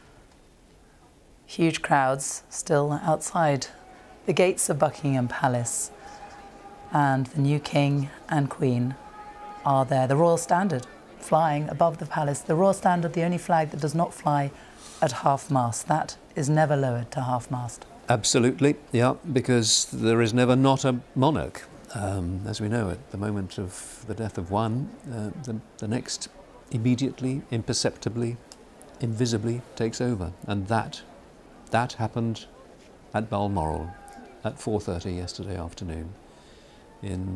Huge crowds still outside the gates of Buckingham Palace. And the new King and Queen are there. The Royal Standard flying above the palace. The Royal Standard, the only flag that does not fly at half-mast. That is never lowered to half-mast. Absolutely, yeah, because there is never not a monarch. As we know, at the moment of the death of one, the next immediately, imperceptibly, invisibly takes over. And that happened at Balmoral at 4:30 yesterday afternoon in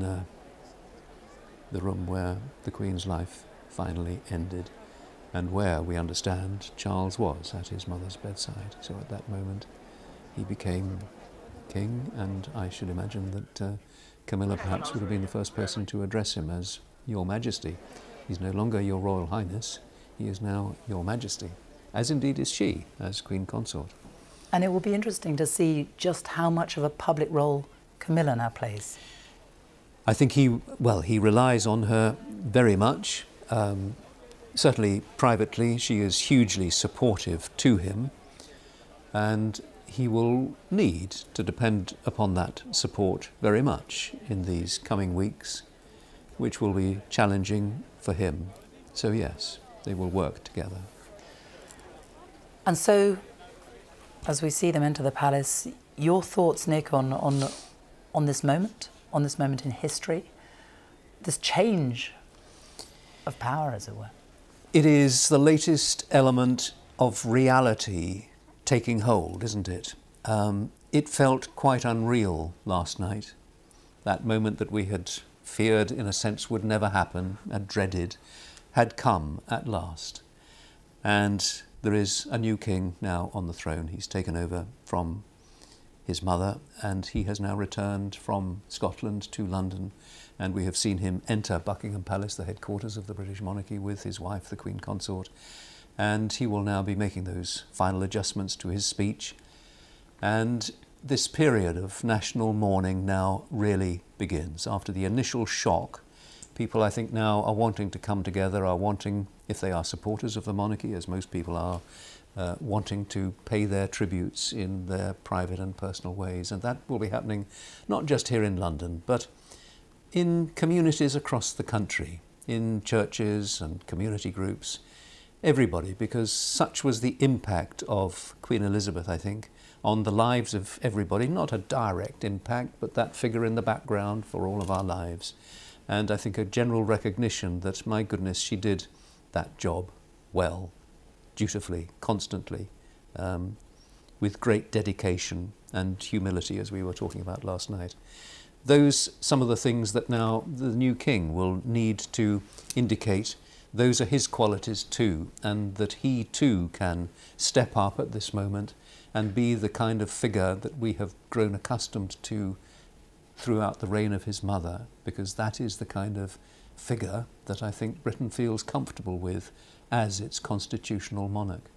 the room where the Queen's life finally ended, and where, we understand, Charles was at his mother's bedside. So at that moment he became king, and I should imagine that Camilla perhaps would have been the first person to address him as Your Majesty. He's no longer Your Royal Highness, he is now Your Majesty, as indeed is she, as Queen Consort. And it will be interesting to see just how much of a public role Camilla now plays. I think he relies on her very much. Certainly privately, she is hugely supportive to him, and he will need to depend upon that support very much in these coming weeks, which will be challenging for him. So yes, they will work together. And so, as we see them enter the palace, your thoughts, Nick, on this moment in history, this change of power, as it were? It is the latest element of reality taking hold, isn't it? It felt quite unreal last night. That moment that we had feared, in a sense, would never happen, and dreaded, had come at last. And there is a new king now on the throne. He's taken over from his mother, and he has now returned from Scotland to London, and we have seen him enter Buckingham Palace, the headquarters of the British monarchy, with his wife, the Queen Consort, and he will now be making those final adjustments to his speech. And this period of national mourning now really begins. After the initial shock, people, I think, now are wanting to come together, are wanting, if they are supporters of the monarchy, as most people are, wanting to pay their tributes in their private and personal ways. And that will be happening not just here in London, but in communities across the country, in churches and community groups, everybody, because such was the impact of Queen Elizabeth, I think, on the lives of everybody. Not a direct impact, but that figure in the background for all of our lives. And I think a general recognition that, my goodness, she did that job well, dutifully, constantly, with great dedication and humility, as we were talking about last night. Those, some of the things that now the new king will need to indicate, those are his qualities too, and that he too can step up at this moment and be the kind of figure that we have grown accustomed to throughout the reign of his mother, because that is the kind of figure that I think Britain feels comfortable with as its constitutional monarch.